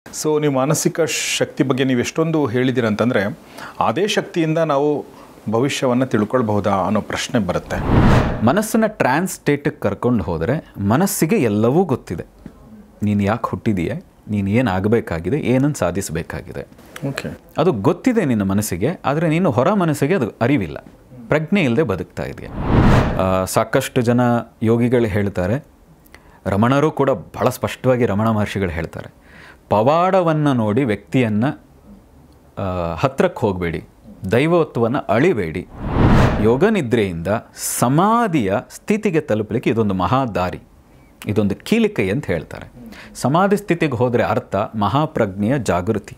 So ನೀವು ಮಾನಸಿಕ ಶಕ್ತಿ ಬಗ್ಗೆ ನೀವು ಎಷ್ಟೊಂದು ಹೇಳಿದ್ದೀರ ಅಂತಂದರೆ ಅದೇ ಶಕ್ತಿಯಿಂದ ನಾವು ಭವಿಷ್ಯವನ್ನು ತಿಳ್ಕೊಳ್ಬಹುದಾ ಅನ್ನೋ ಪ್ರಶ್ನೆ ಬರುತ್ತೆ. ಮನಸ್ಸನ್ನು ಟ್ರಾನ್ಸ್ ಸ್ಟೇಟಿಗೆ ಕರ್ಕೊಂಡು ಹೋದರೆ ಮನಸ್ಸಿಗೆ ಎಲ್ಲವೂ ಗೊತ್ತಿದೆ. ನೀನು ಯಾಕೆ ಹುಟ್ಟಿದೆಯೇ, ನೀನು ಏನು ಆಗಬೇಕಾಗಿದೆ, ಏನನ್ನು ಸಾಧಿಸಬೇಕಾಗಿದೆ, ಓಕೆ, ಅದು ಗೊತ್ತಿದೆ ನಿನ್ನ ಮನಸ್ಸಿಗೆ. ಆದರೆ ನೀನು ಹೊರ ಮನಸ್ಸಿಗೆ ಅದು ಅರಿವಿಲ್ಲ, ಪ್ರಜ್ಞೆ ಇಲ್ಲದೆ ಬದುಕ್ತಾ ಇದೆಯಾ. ಸಾಕಷ್ಟು ಜನ ಯೋಗಿಗಳು ಹೇಳ್ತಾರೆ, ರಮಣರು ಕೂಡ ಭಾಳ ಸ್ಪಷ್ಟವಾಗಿ ರಮಣ ಮಹರ್ಷಿಗಳು ಹೇಳ್ತಾರೆ, ಪವಾಡವನ್ನು ನೋಡಿ ವ್ಯಕ್ತಿಯನ್ನು ಹತ್ತಿರಕ್ಕೆ ಹೋಗಬೇಡಿ, ದೈವತ್ವವನ್ನು ಅಳಿಬೇಡಿ. ಯೋಗ ನಿದ್ರೆಯಿಂದ ಸಮಾಧಿಯ ಸ್ಥಿತಿಗೆ ತಲುಪಲಿಕ್ಕೆ ಇದೊಂದು ಮಹಾದಾರಿ, ಇದೊಂದು ಕೀಲಿಕೈ ಅಂತ ಹೇಳ್ತಾರೆ. ಸಮಾಧಿ ಸ್ಥಿತಿಗೆ ಹೋದರೆ ಅರ್ಥ ಮಹಾಪ್ರಜ್ಞೆಯ ಜಾಗೃತಿ.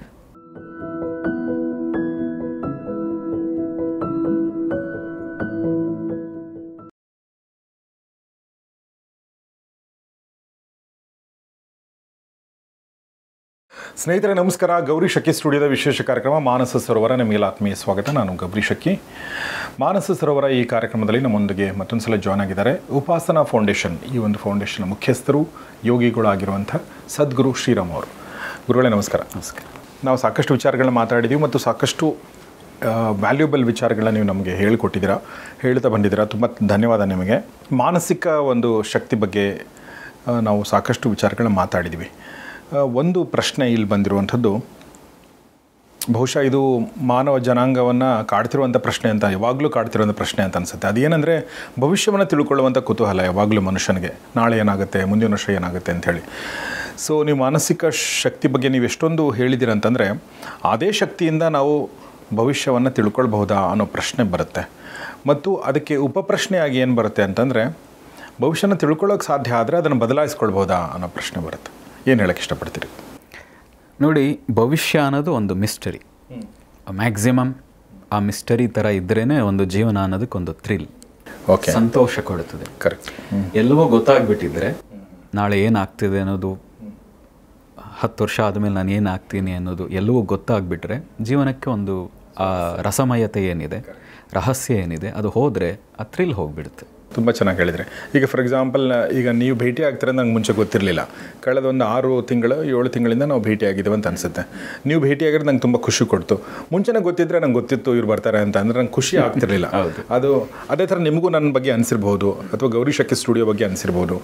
ಸ್ನೇಹಿತರೆ ನಮಸ್ಕಾರ. ಗೌರಿ ಶಕ್ಕಿ ಸ್ಟುಡಿಯೋದ ವಿಶೇಷ ಕಾರ್ಯಕ್ರಮ ಮಾನಸ ಸರೋವರ, ನಿಮಗೆಲ್ಲ ಆತ್ಮೀಯ ಸ್ವಾಗತ. ನಾನು ಗೌರಿ ಶಕ್ಕಿ. ಮಾನಸ ಸರೋವರ ಈ ಕಾರ್ಯಕ್ರಮದಲ್ಲಿ ನಮ್ಮೊಂದಿಗೆ ಮತ್ತೊಂದು ಸಲ ಜಾಯ್ನ್ ಆಗಿದ್ದಾರೆ ಉಪಾಸನಾ ಫೌಂಡೇಶನ್, ಈ ಒಂದು ಫೌಂಡೇಶನ್ ಮುಖ್ಯಸ್ಥರು, ಯೋಗಿಗಳಾಗಿರುವಂಥ ಸದ್ಗುರು ಶ್ರೀರಾಮ್ ಅವರು. ಗುರುಗಳೇ ನಮಸ್ಕಾರ. ನಮಸ್ಕಾರ. ನಾವು ಸಾಕಷ್ಟು ವಿಚಾರಗಳನ್ನ ಮಾತಾಡಿದ್ದೀವಿ ಮತ್ತು ಸಾಕಷ್ಟು ವ್ಯಾಲ್ಯೂಬಲ್ ವಿಚಾರಗಳನ್ನ ನೀವು ನಮಗೆ ಹೇಳಿಕೊಟ್ಟಿದ್ದೀರಾ, ಹೇಳ್ತಾ ಬಂದಿದ್ದೀರಾ. ತುಂಬ ಧನ್ಯವಾದ ನಿಮಗೆ. ಮಾನಸಿಕ ಒಂದು ಶಕ್ತಿ ಬಗ್ಗೆ ನಾವು ಸಾಕಷ್ಟು ವಿಚಾರಗಳನ್ನ ಮಾತಾಡಿದ್ದೀವಿ. ಒಂದು ಪ್ರಶ್ನೆ ಇಲ್ಲಿ ಬಂದಿರುವಂಥದ್ದು, ಬಹುಶಃ ಇದು ಮಾನವ ಜನಾಂಗವನ್ನು ಕಾಡ್ತಿರುವಂಥ ಪ್ರಶ್ನೆ ಅಂತ, ಯಾವಾಗಲೂ ಕಾಡ್ತಿರುವಂಥ ಪ್ರಶ್ನೆ ಅಂತ ಅನಿಸುತ್ತೆ. ಅದೇನೆಂದರೆ ಭವಿಷ್ಯವನ್ನು ತಿಳ್ಕೊಳ್ಳುವಂಥ ಕುತೂಹಲ ಯಾವಾಗಲೂ ಮನುಷ್ಯನಿಗೆ, ನಾಳೆ ಏನಾಗುತ್ತೆ, ಮುಂದಿನ ವರ್ಷ ಏನಾಗುತ್ತೆ ಅಂಥೇಳಿ. ಸೊ ನೀವು ಮಾನಸಿಕ ಶಕ್ತಿ ಬಗ್ಗೆ ನೀವು ಎಷ್ಟೊಂದು ಹೇಳಿದ್ದೀರ ಅಂತಂದರೆ ಅದೇ ಶಕ್ತಿಯಿಂದ ನಾವು ಭವಿಷ್ಯವನ್ನು ತಿಳ್ಕೊಳ್ಬಹುದಾ ಅನ್ನೋ ಪ್ರಶ್ನೆ ಬರುತ್ತೆ. ಮತ್ತು ಅದಕ್ಕೆ ಉಪಪ್ರಶ್ನೆಯಾಗಿ ಏನು ಬರುತ್ತೆ ಅಂತಂದರೆ, ಭವಿಷ್ಯನ ತಿಳ್ಕೊಳ್ಳೋಕೆ ಸಾಧ್ಯ ಆದರೆ ಅದನ್ನು ಬದಲಾಯಿಸ್ಕೊಳ್ಬೋದಾ ಅನ್ನೋ ಪ್ರಶ್ನೆ ಬರುತ್ತೆ. ಏನು ಹೇಳಕ್ಕೆ ಇಷ್ಟಪಡ್ತೀರಿ? ನೋಡಿ, ಭವಿಷ್ಯ ಅನ್ನೋದು ಒಂದು ಮಿಸ್ಟರಿ. ಮ್ಯಾಕ್ಸಿಮಮ್ ಆ ಮಿಸ್ಟರಿ ಥರ ಇದ್ರೇ ಒಂದು ಜೀವನ ಅನ್ನೋದಕ್ಕೊಂದು ಥ್ರಿಲ್, ಓಕೆ, ಸಂತೋಷ ಕೊಡುತ್ತದೆ. ಕರೆಕ್ಟ್. ಎಲ್ಲವೋ ಗೊತ್ತಾಗ್ಬಿಟ್ಟಿದ್ರೆ ನಾಳೆ ಏನಾಗ್ತಿದೆ ಅನ್ನೋದು, 10 ವರ್ಷ ಆದಮೇಲೆ ನಾನು ಏನಾಗ್ತೀನಿ ಅನ್ನೋದು ಎಲ್ಲವೂ ಗೊತ್ತಾಗ್ಬಿಟ್ರೆ ಜೀವನಕ್ಕೆ ಒಂದು ಆ ರಸಮಯತೆ ಏನಿದೆ, ರಹಸ್ಯ ಏನಿದೆ, ಅದು ಹೋದರೆ ಆ ಥ್ರಿಲ್ ಹೋಗಿಬಿಡುತ್ತೆ. ತುಂಬ ಚೆನ್ನಾಗಿ ಹೇಳಿದರೆ. ಈಗ ಫಾರ್ ಎಕ್ಸಾಂಪಲ್, ಈಗ ನೀವು ಭೇಟಿ ಆಗ್ತಾರೆ ನಂಗೆ ಮುಂಚೆ ಗೊತ್ತಿರಲಿಲ್ಲ. ಕಳೆದ ಒಂದು 6 ತಿಂಗಳು 7 ತಿಂಗಳಿಂದ ನಾವು ಭೇಟಿ ಆಗಿದ್ದೇವೆ ಅಂತ ಅನಿಸುತ್ತೆ. ನೀವು ಭೇಟಿ ಆಗಿರೋದು ನಂಗೆ ತುಂಬ ಖುಷಿ ಕೊಡ್ತು. ಮುಂಚೆನೇ ಗೊತ್ತಿದ್ದರೆ ನಂಗೆ ಗೊತ್ತಿತ್ತು ಇವ್ರು ಬರ್ತಾರೆ ಅಂತ, ಅಂದರೆ ನಂಗೆ ಖುಷಿ ಆಗ್ತಿರಲಿಲ್ಲ. ಅದು ಅದೇ ಥರ ನಿಮಗೂ ನನ್ನ ಬಗ್ಗೆ ಅನಿಸಿರ್ಬೋದು, ಅಥವಾ ಗೌರಿ ಶಕ್ಕಿ ಸ್ಟುಡಿಯೋ ಬಗ್ಗೆ ಅನಿಸಿರ್ಬೋದು,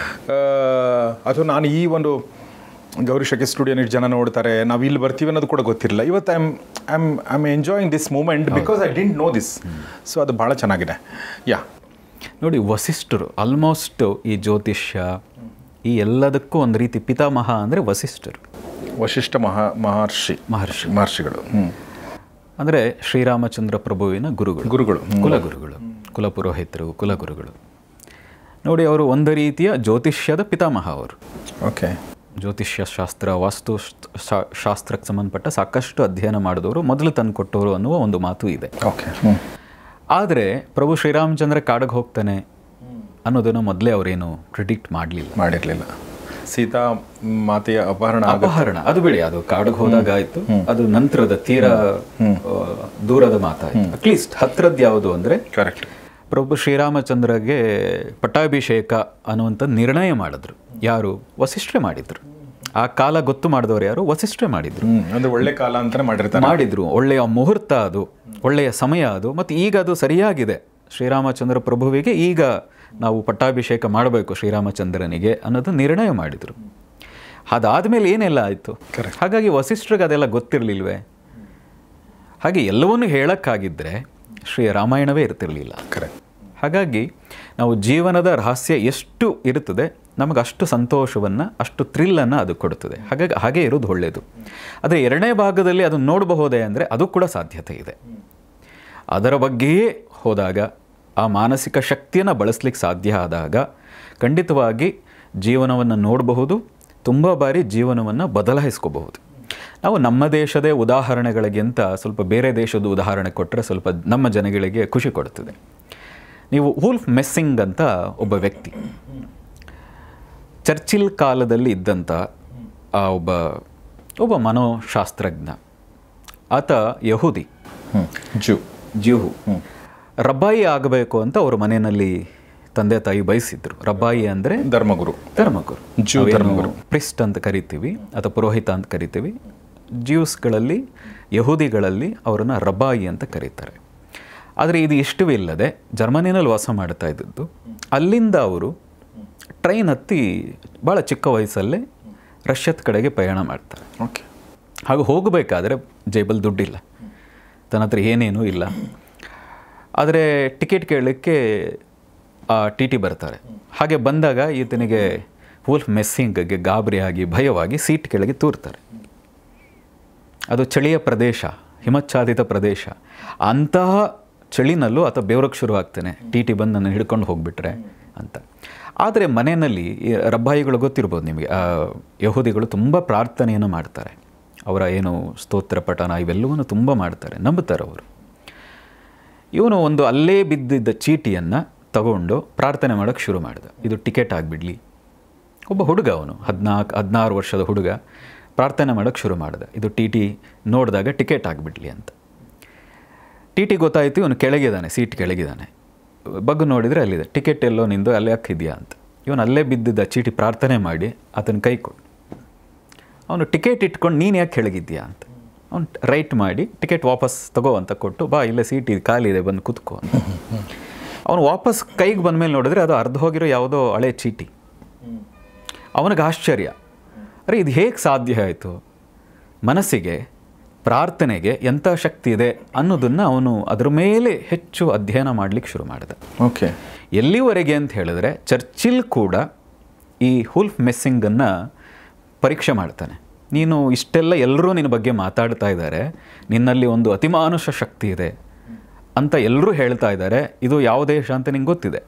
ಅಥವಾ ನಾನು ಈ ಒಂದು ಗೌರಿ ಶಕ್ಕಿ ಸ್ಟುಡಿಯೋನ ಜನ ನೋಡ್ತಾರೆ, ನಾವು ಇಲ್ಲಿ ಬರ್ತೀವಿ ಅನ್ನೋದು ಕೂಡ ಗೊತ್ತಿರಲಿಲ್ಲ. ಇವತ್ತು I am enjoying this moment because I didn't know this. So ಅದು ಭಾಳ ಚೆನ್ನಾಗಿದೆ. ನೋಡಿ, ವಸಿಷ್ಠರು ಆಲ್ಮೋಸ್ಟ್ ಈ ಜ್ಯೋತಿಷ್ಯ ಈ ಎಲ್ಲದಕ್ಕೂ ಒಂದು ರೀತಿ ಪಿತಾಮಹ ಅಂದರೆ ವಸಿಷ್ಠರು. ವಶಿಷ್ಠ ಮಹರ್ಷಿಗಳು ಅಂದರೆ ಶ್ರೀರಾಮಚಂದ್ರ ಪ್ರಭುವಿನ ಗುರುಗಳು, ಕುಲಗುರುಗಳು, ಕುಲಪುರೋಹಿತರು, ಕುಲಗುರುಗಳು. ನೋಡಿ, ಅವರು ಒಂದು ರೀತಿಯ ಜ್ಯೋತಿಷ್ಯದ ಪಿತಾಮಹ ಅವರು. ಓಕೆ. ಜ್ಯೋತಿಷ್ಯ ಶಾಸ್ತ್ರ, ವಾಸ್ತು ಶಾಸ್ತ್ರಕ್ಕೆ ಸಂಬಂಧಪಟ್ಟ ಸಾಕಷ್ಟು ಅಧ್ಯಯನ ಮಾಡಿದವರು, ಮೊದಲು ತಂದು ಕೊಟ್ಟವರು ಅನ್ನುವ ಒಂದು ಮಾತು ಇದೆ. ಓಕೆ. ಆದರೆ ಪ್ರಭು ಶ್ರೀರಾಮಚಂದ್ರ ಕಾಡಿಗೆ ಹೋಗ್ತಾನೆ ಅನ್ನೋದನ್ನು ಮೊದಲೇ ಅವರೇನು ಪ್ರಿಡಿಕ್ಟ್ ಮಾಡಿರಲಿಲ್ಲ. ಸೀತಾ ಮಾತೆಯ ಅಪಹರಣ ಅದು ಬಿಡಿ, ಅದು ಕಾಡಿಗೆ ಹೋದಾಗ ಆಯಿತು, ಅದು ನಂತರದ ತೀರಾ ದೂರದ ಮಾತಾಯಿತು. ಅಟ್ಲೀಸ್ಟ್ ಹತ್ತಿರದ್ದು ಯಾವುದು ಅಂದರೆ, ಕರೆಕ್ಟ್, ಪ್ರಭು ಶ್ರೀರಾಮಚಂದ್ರಗೆ ಪಟ್ಟಾಭಿಷೇಕ ಅನ್ನುವಂಥ ನಿರ್ಣಯ ಮಾಡಿದ್ರು. ಯಾರು? ವಸಿಷ್ಠರೇ ಮಾಡಿದ್ರು. ಆ ಕಾಲ ಗೊತ್ತು ಮಾಡಿದವರು ಯಾರು? ವಸಿಷ್ಠರೇ ಮಾಡಿದ್ರು. ಅಂದರೆ ಒಳ್ಳೆ ಕಾಲ ಅಂತಲೇ ಮಾಡಿದ್ರು. ಒಳ್ಳೆಯ ಮುಹೂರ್ತ ಅದು, ಒಳ್ಳೆಯ ಸಮಯ ಅದು. ಮತ್ತು ಈಗ ಅದು ಸರಿಯಾಗಿದೆ. ಶ್ರೀರಾಮಚಂದ್ರ ಪ್ರಭುವಿಗೆ ಈಗ ನಾವು ಪಟ್ಟಾಭಿಷೇಕ ಮಾಡಬೇಕು ಶ್ರೀರಾಮಚಂದ್ರನಿಗೆ ಅನ್ನೋದು ನಿರ್ಣಯ ಮಾಡಿದರು. ಅದಾದಮೇಲೆ ಏನೆಲ್ಲ ಆಯಿತು. ಹಾಗಾಗಿ ವಸಿಷ್ಠರಿಗೆ ಅದೆಲ್ಲ ಗೊತ್ತಿರಲಿಲ್ವೇ? ಹಾಗೆ ಎಲ್ಲವನ್ನೂ ಹೇಳೋಕ್ಕಾಗಿದ್ದರೆ ಶ್ರೀರಾಮಾಯಣವೇ ಇರ್ತಿರಲಿಲ್ಲ. ಹಾಗಾಗಿ ನಾವು ಜೀವನದ ರಹಸ್ಯ ಎಷ್ಟು ಇರುತ್ತದೆ, ನಮಗೆ ಅಷ್ಟು ಸಂತೋಷವನ್ನು, ಅಷ್ಟು ಥ್ರಿಲ್ಲನ್ನು ಅದು ಕೊಡುತ್ತದೆ. ಹಾಗಾಗಿ ಹಾಗೆ ಇರೋದು ಒಳ್ಳೆಯದು. ಆದರೆ ಎರಡನೇ ಭಾಗದಲ್ಲಿ ಅದನ್ನು ನೋಡಬಹುದೇ ಅಂದರೆ ಅದು ಕೂಡ ಸಾಧ್ಯತೆ ಇದೆ. ಅದರ ಬಗ್ಗೆಯೇ ಹೋದಾಗ, ಆ ಮಾನಸಿಕ ಶಕ್ತಿಯನ್ನು ಬಳಸಲಿಕ್ಕೆ ಸಾಧ್ಯ ಆದಾಗ ಖಂಡಿತವಾಗಿ ಜೀವನವನ್ನು ನೋಡಬಹುದು, ತುಂಬ ಬಾರಿ ಜೀವನವನ್ನು ಬದಲಾಯಿಸ್ಕೋಬಹುದು. ನಾವು ನಮ್ಮ ದೇಶದ ಉದಾಹರಣೆಗಳಿಗಿಂತ ಸ್ವಲ್ಪ ಬೇರೆ ದೇಶದ ಉದಾಹರಣೆ ಕೊಟ್ಟರೆ ಸ್ವಲ್ಪ ನಮ್ಮ ಜನಗಳಿಗೆ ಖುಷಿ ಕೊಡುತ್ತದೆ. ನೀವು ವೂಲ್ಫ್ ಮೆಸ್ಸಿಂಗ್ ಅಂತ ಒಬ್ಬ ವ್ಯಕ್ತಿ, ಚರ್ಚಿಲ್ ಕಾಲದಲ್ಲಿ ಇದ್ದಂಥ ಒಬ್ಬ ಮನೋಶಾಸ್ತ್ರಜ್ಞ. ಆತ ಯಹೂದಿ, ಜೂ. ರಬ್ಬಾಯಿ ಆಗಬೇಕು ಅಂತ ಅವ್ರ ಮನೆಯಲ್ಲಿ ತಂದೆ ತಾಯಿ ಬಯಸಿದ್ರು. ರಬ್ಬಾಯಿ ಅಂದರೆ ಧರ್ಮಗುರು, ಜ್ಯೂ ಧರ್ಮಗುರು, ಪ್ರಿಸ್ಟ್ ಅಂತ ಕರಿತೀವಿ ಅಥವಾ ಪುರೋಹಿತ ಅಂತ ಕರಿತೀವಿ. ಜ್ಯೂಸ್ಗಳಲ್ಲಿ, ಯಹೂದಿಗಳಲ್ಲಿ ಅವರನ್ನು ರಬ್ಬಾಯಿ ಅಂತ ಕರೀತಾರೆ. ಆದರೆ ಇದು ಇಷ್ಟವೇ ಇಲ್ಲದೆ ಜರ್ಮನಿನಲ್ಲಿ ವಾಸ ಮಾಡ್ತಾ ಇದ್ದದ್ದು. ಅಲ್ಲಿಂದ ಅವರು ಟ್ರೈನ್ ಹತ್ತಿ ಭಾಳ ಚಿಕ್ಕ ವಯಸ್ಸಲ್ಲೇ ರಷ್ಯಾದ ಕಡೆಗೆ ಪ್ರಯಾಣ ಮಾಡ್ತಾರೆ. ಓಕೆ. ಹಾಗೂ ಹೋಗಬೇಕಾದ್ರೆ ಜೇಬಲ್ಲಿ ದುಡ್ಡಿಲ್ಲ, ತನ್ನ ಹತ್ರ ಏನೇನೂ ಇಲ್ಲ. ಆದರೆ ಟಿಕೆಟ್ ಕೇಳಲಿಕ್ಕೆ ಆ ಟಿ ಬರ್ತಾರೆ. ಹಾಗೆ ಬಂದಾಗ ಈತನಿಗೆ ವೂಲ್ಫ್ ಮೆಸ್ಸಿಂಗ್ಗೆ ಗಾಬರಿಯಾಗಿ ಭಯವಾಗಿ ಸೀಟ್ ಕೆಳಗೆ ತೂರ್ತಾರೆ. ಅದು ಚಳಿಯ ಪ್ರದೇಶ, ಹಿಮಚ್ಛಾದಿತ ಪ್ರದೇಶ. ಅಂತಹ ಚಳಿನಲ್ಲೂ ಆತ ಬೆವರಕ್ಕೆ ಶುರು ಆಗ್ತಾನೆ, ಟಿ ಬಂದು ನನ್ನ ಹಿಡ್ಕೊಂಡು ಹೋಗಿಬಿಟ್ರೆ ಅಂತ. ಆದರೆ ಮನೆಯಲ್ಲಿ ರಬ್ಬಾಯಿಗಳು ಗೊತ್ತಿರ್ಬೋದು ನಿಮಗೆ, ಯಹೂದಿಗಳು ತುಂಬ ಪ್ರಾರ್ಥನೆಯನ್ನು ಮಾಡ್ತಾರೆ. ಅವರ ಏನು ಸ್ತೋತ್ರ ಪಠಣ ಇವೆಲ್ಲವನ್ನೂ ತುಂಬ ಮಾಡ್ತಾರೆ, ನಂಬುತ್ತಾರೆ ಅವರು. ಇವನು ಒಂದು ಅಲ್ಲೇ ಬಿದ್ದಿದ್ದ ಚೀಟಿಯನ್ನು ತಗೊಂಡು ಪ್ರಾರ್ಥನೆ ಮಾಡೋಕ್ಕೆ ಶುರು ಮಾಡಿದ, ಇದು ಟಿಕೆಟ್ ಆಗಿಬಿಡಲಿ. ಒಬ್ಬ ಹುಡುಗ, ಅವನು 14-16 ವರ್ಷದ ಹುಡುಗ ಪ್ರಾರ್ಥನೆ ಮಾಡೋಕ್ಕೆ ಶುರು ಮಾಡಿದ, ಇದು ಟಿ ನೋಡಿದಾಗ ಟಿಕೆಟ್ ಆಗಿಬಿಡಲಿ ಅಂತ. ಟಿ ಗೊತ್ತಾಯಿತು, ಇವನು ಕೆಳಗಿದ್ದಾನೆ, ಸೀಟ್ ಕೆಳಗಿದ್ದಾನೆ. ಬಗ್ಗೆ ನೋಡಿದರೆ ಅಲ್ಲಿದೆ, ಟಿಕೆಟ್ ಎಲ್ಲೋ ನಿಂದು ಅಲ್ಲೇ ಹಾಕಿದೆಯಾ ಅಂತ. ಇವನು ಅಲ್ಲೇ ಬಿದ್ದಿದ್ದ ಚೀಟಿ ಪ್ರಾರ್ಥನೆ ಮಾಡಿ ಆತನ ಕೈ ಕೊಟ್ಟು, ಅವನು ಟಿಕೆಟ್ ಇಟ್ಕೊಂಡು ನೀನು ಯಾಕೆ ಕೆಳಗಿದ್ದೀಯಾ ಅಂತ. ಅವ್ನು ರೈಟ್ ಮಾಡಿ ಟಿಕೆಟ್ ವಾಪಸ್ ತಗೋ ಅಂತ ಕೊಟ್ಟು, ಬಾ ಇಲ್ಲೇ ಸೀಟ್ ಇದು ಖಾಲಿ ಇದೆ ಬಂದು ಕೂತ್ಕೋ ಅಂತ. ಅವನು ವಾಪಸ್ ಕೈಗೆ ಬಂದ ಮೇಲೆ ನೋಡಿದ್ರೆ ಅದು ಅರ್ಧ ಹೋಗಿರೋ ಯಾವುದೋ ಹಳೆ ಚೀಟಿ. ಅವನಿಗೆ ಆಶ್ಚರ್ಯ, ಅರೆ ಇದು ಹೇಗೆ ಸಾಧ್ಯ ಆಯಿತು? ಮನಸ್ಸಿಗೆ, ಪ್ರಾರ್ಥನೆಗೆ ಎಂಥ ಶಕ್ತಿ ಇದೆ ಅನ್ನೋದನ್ನು ಅವನು ಅದರ ಮೇಲೆ ಹೆಚ್ಚು ಅಧ್ಯಯನ ಮಾಡಲಿಕ್ಕೆ ಶುರು ಮಾಡಿದ. ಓಕೆ. ಎಲ್ಲಿವರೆಗೆ ಅಂತ ಹೇಳಿದ್ರೆ ಚರ್ಚಿಲ್ ಕೂಡ ಈ ವೂಲ್ಫ್ ಮೆಸ್ಸಿಂಗನ್ನು ಪರೀಕ್ಷೆ ಮಾಡ್ತಾನೆ. ನೀನು ಇಷ್ಟೆಲ್ಲ ಎಲ್ಲರೂ ನಿನ್ನ ಬಗ್ಗೆ ಮಾತಾಡ್ತಾ ಇದ್ದಾರೆ, ನಿನ್ನಲ್ಲಿ ಒಂದು ಅತಿಮಾನುಷ ಶಕ್ತಿ ಇದೆ ಅಂತ ಎಲ್ಲರೂ ಹೇಳ್ತಾ ಇದ್ದಾರೆ. ಇದು ಯಾವ ದೇಶ ಅಂತ ನಿಂಗೆ ಗೊತ್ತಿದೆ.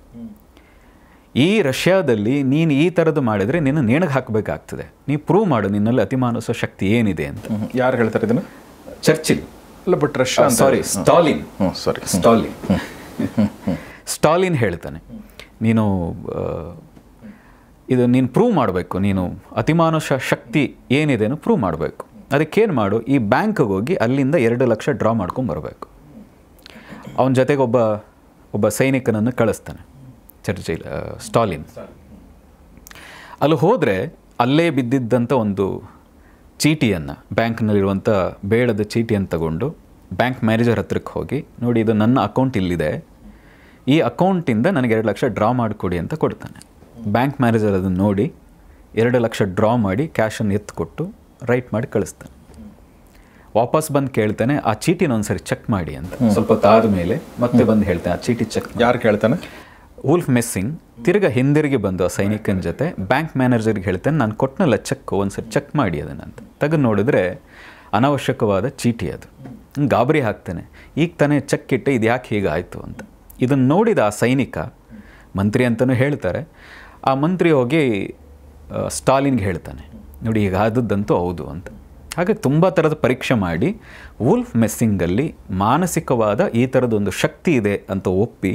ಈ ರಷ್ಯಾದಲ್ಲಿ ನೀನು ಈ ಥರದ್ದು ಮಾಡಿದರೆ ನಿನ್ನ ನೇಣಿಗೆ ಹಾಕಬೇಕಾಗ್ತದೆ. ನೀ ಪ್ರೂವ್ ಮಾಡು ನಿನ್ನಲ್ಲಿ ಅತಿಮಾನುಷ ಶಕ್ತಿ ಏನಿದೆ ಅಂತ. ಯಾರು ಹೇಳ್ತಾರೆ ಇದನ್ನು? ಚರ್ಚಿಲ್ ಅಲ್ಲ, ಬಟ್ ರಷ್ಯಾ, ಸ್ಟಾಲಿನ್ ಹೇಳ್ತಾನೆ, ನೀನು ಇದು ನೀನು ಪ್ರೂವ್ ಮಾಡಬೇಕು, ನೀನು ಅತಿಮಾನುಷ ಶಕ್ತಿ ಏನಿದೆ ಪ್ರೂವ್ ಮಾಡಬೇಕು. ಅದಕ್ಕೇನು ಮಾಡು, ಈ ಬ್ಯಾಂಕ್ಗೆ ಹೋಗಿ ಅಲ್ಲಿಂದ 2 ಲಕ್ಷ ಡ್ರಾ ಮಾಡ್ಕೊಂಬರ್ಬೇಕು. ಅವನ ಜೊತೆಗೆ ಒಬ್ಬ ಸೈನಿಕನನ್ನು ಕಳಿಸ್ತಾನೆ ಸ್ಟಾಲಿನ್. ಅಲ್ಲಿ ಹೋದರೆ ಅಲ್ಲೇ ಬಿದ್ದಿದ್ದಂಥ ಒಂದು ಚೀಟಿಯನ್ನು, ಬ್ಯಾಂಕ್ನಲ್ಲಿರುವಂಥ ಬೇಡದ ಚೀಟಿಯನ್ನು ತಗೊಂಡು ಬ್ಯಾಂಕ್ ಮ್ಯಾನೇಜರ್ ಹತ್ರಕ್ಕೆ ಹೋಗಿ, ನೋಡಿ ಇದು ನನ್ನ ಅಕೌಂಟ್ ಇಲ್ಲಿದೆ, ಈ ಅಕೌಂಟಿಂದ ನನಗೆ 2 ಲಕ್ಷ ಡ್ರಾ ಮಾಡಿಕೊಡಿ ಅಂತ ಕೊಡ್ತಾನೆ. ಬ್ಯಾಂಕ್ ಮ್ಯಾನೇಜರ್ ಅದನ್ನು ನೋಡಿ 2 ಲಕ್ಷ ಡ್ರಾ ಮಾಡಿ ಕ್ಯಾಶನ್ನು ಎತ್ಕೊಟ್ಟು ರೈಟ್ ಮಾಡಿ ಕಳಿಸ್ತಾನೆ. ವಾಪಸ್ ಬಂದು ಕೇಳ್ತಾನೆ, ಆ ಚೀಟಿನ ಒಂದ್ಸರಿ ಚೆಕ್ ಮಾಡಿ ಅಂತ. ಸ್ವಲ್ಪ ತಾದ ಮೇಲೆ ಮತ್ತೆ ಬಂದು ಹೇಳ್ತಾನೆ, ಆ ಚೀಟಿ ಚೆಕ್. ಯಾರು ಕೇಳ್ತಾನೆ? ವೂಲ್ಫ್ ಮೆಸ್ಸಿಂಗ್ ತಿರ್ಗಾ ಹಿಂದಿರುಗಿ ಬಂದು ಆ ಸೈನಿಕನ ಜೊತೆ ಬ್ಯಾಂಕ್ ಮ್ಯಾನೇಜರ್ಗೆ ಹೇಳ್ತಾನೆ, ನಾನು ಕೊಟ್ಟನಲ್ಲ ಚೆಕ್, ಒಂದ್ಸರಿ ಚೆಕ್ ಮಾಡಿ ಅದನ್ನಂತ. ತೆಗೆದು ನೋಡಿದ್ರೆ ಅನಾವಶ್ಯಕವಾದ ಚೀಟಿ ಅದು. ಗಾಬರಿ ಹಾಕ್ತಾನೆ, ಈಗ ತಾನೇ ಚೆಕ್ ಇಟ್ಟೆ, ಇದು ಯಾಕೆ ಹೀಗಾಯಿತು ಅಂತ. ಇದನ್ನು ನೋಡಿದ ಆ ಸೈನಿಕ, ಮಂತ್ರಿ ಅಂತಲೂ ಹೇಳ್ತಾರೆ, ಆ ಮಂತ್ರಿ ಹೋಗಿ ಸ್ಟಾಲಿನ್ಗೆ ಹೇಳ್ತಾನೆ, ನೋಡಿ ಈಗ ಆದದ್ದಂತೂ ಹೌದು ಅಂತ. ಹಾಗೆ ತುಂಬ ಥರದ ಪರೀಕ್ಷೆ ಮಾಡಿ ವೂಲ್ಫ್ ಮೆಸ್ಸಿಂಗಲ್ಲಿ ಮಾನಸಿಕವಾದ ಈ ಥರದೊಂದು ಶಕ್ತಿ ಇದೆ ಅಂತ ಒಪ್ಪಿ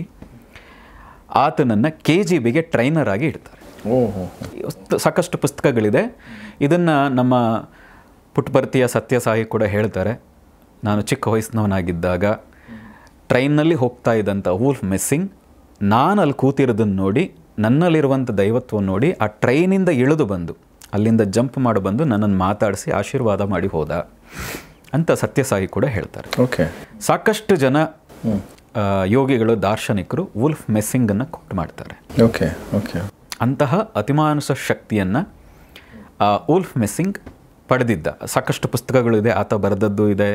ಆತನನ್ನು KGBಗೆ ಟ್ರೈನರ್ ಆಗಿ ಇಡ್ತಾರೆ. ಸಾಕಷ್ಟು ಪುಸ್ತಕಗಳಿದೆ. ಇದನ್ನು ನಮ್ಮ ಪುಟ್ಟಭರ್ತಿಯ ಸತ್ಯಸಾಯಿ ಕೂಡ ಹೇಳ್ತಾರೆ. ನಾನು ಚಿಕ್ಕ ವಯಸ್ಸಿನವನಾಗಿದ್ದಾಗ ಟ್ರೈನ್ನಲ್ಲಿ ಹೋಗ್ತಾ ಇದ್ದಂಥ ವೂಲ್ಫ್ ಮೆಸ್ಸಿಂಗ್ ನಾನು ಅಲ್ಲಿ ಕೂತಿರೋದನ್ನು ನೋಡಿ, ನನ್ನಲ್ಲಿರುವಂಥ ದೈವತ್ವವನ್ನು ನೋಡಿ, ಆ ಟ್ರೈನಿಂದ ಇಳಿದು ಬಂದು ಅಲ್ಲಿಂದ ಜಂಪ್ ಮಾಡಿ ಬಂದು ನನ್ನನ್ನು ಮಾತಾಡಿಸಿ ಆಶೀರ್ವಾದ ಮಾಡಿ ಹೋದ ಅಂತ ಸತ್ಯಸಾಯಿ ಕೂಡ ಹೇಳ್ತಾರೆ. ಓಕೆ. ಸಾಕಷ್ಟು ಜನ ಯೋಗಿಗಳು, ದಾರ್ಶನಿಕರು ವೂಲ್ಫ್ ಮೆಸ್ಸಿಂಗನ್ನು ಕೊಟ್ಟು ಮಾಡ್ತಾರೆ. Okay okay. ಅಂತಹ ಅತಿಮಾನುಷ ಶಕ್ತಿಯನ್ನು ವೂಲ್ಫ್ ಮೆಸ್ಸಿಂಗ್ ಪಡೆದಿದ್ದ. ಸಾಕಷ್ಟು ಪುಸ್ತಕಗಳಿದೆ, ಆತ ಬರೆದದ್ದು ಇದೆ,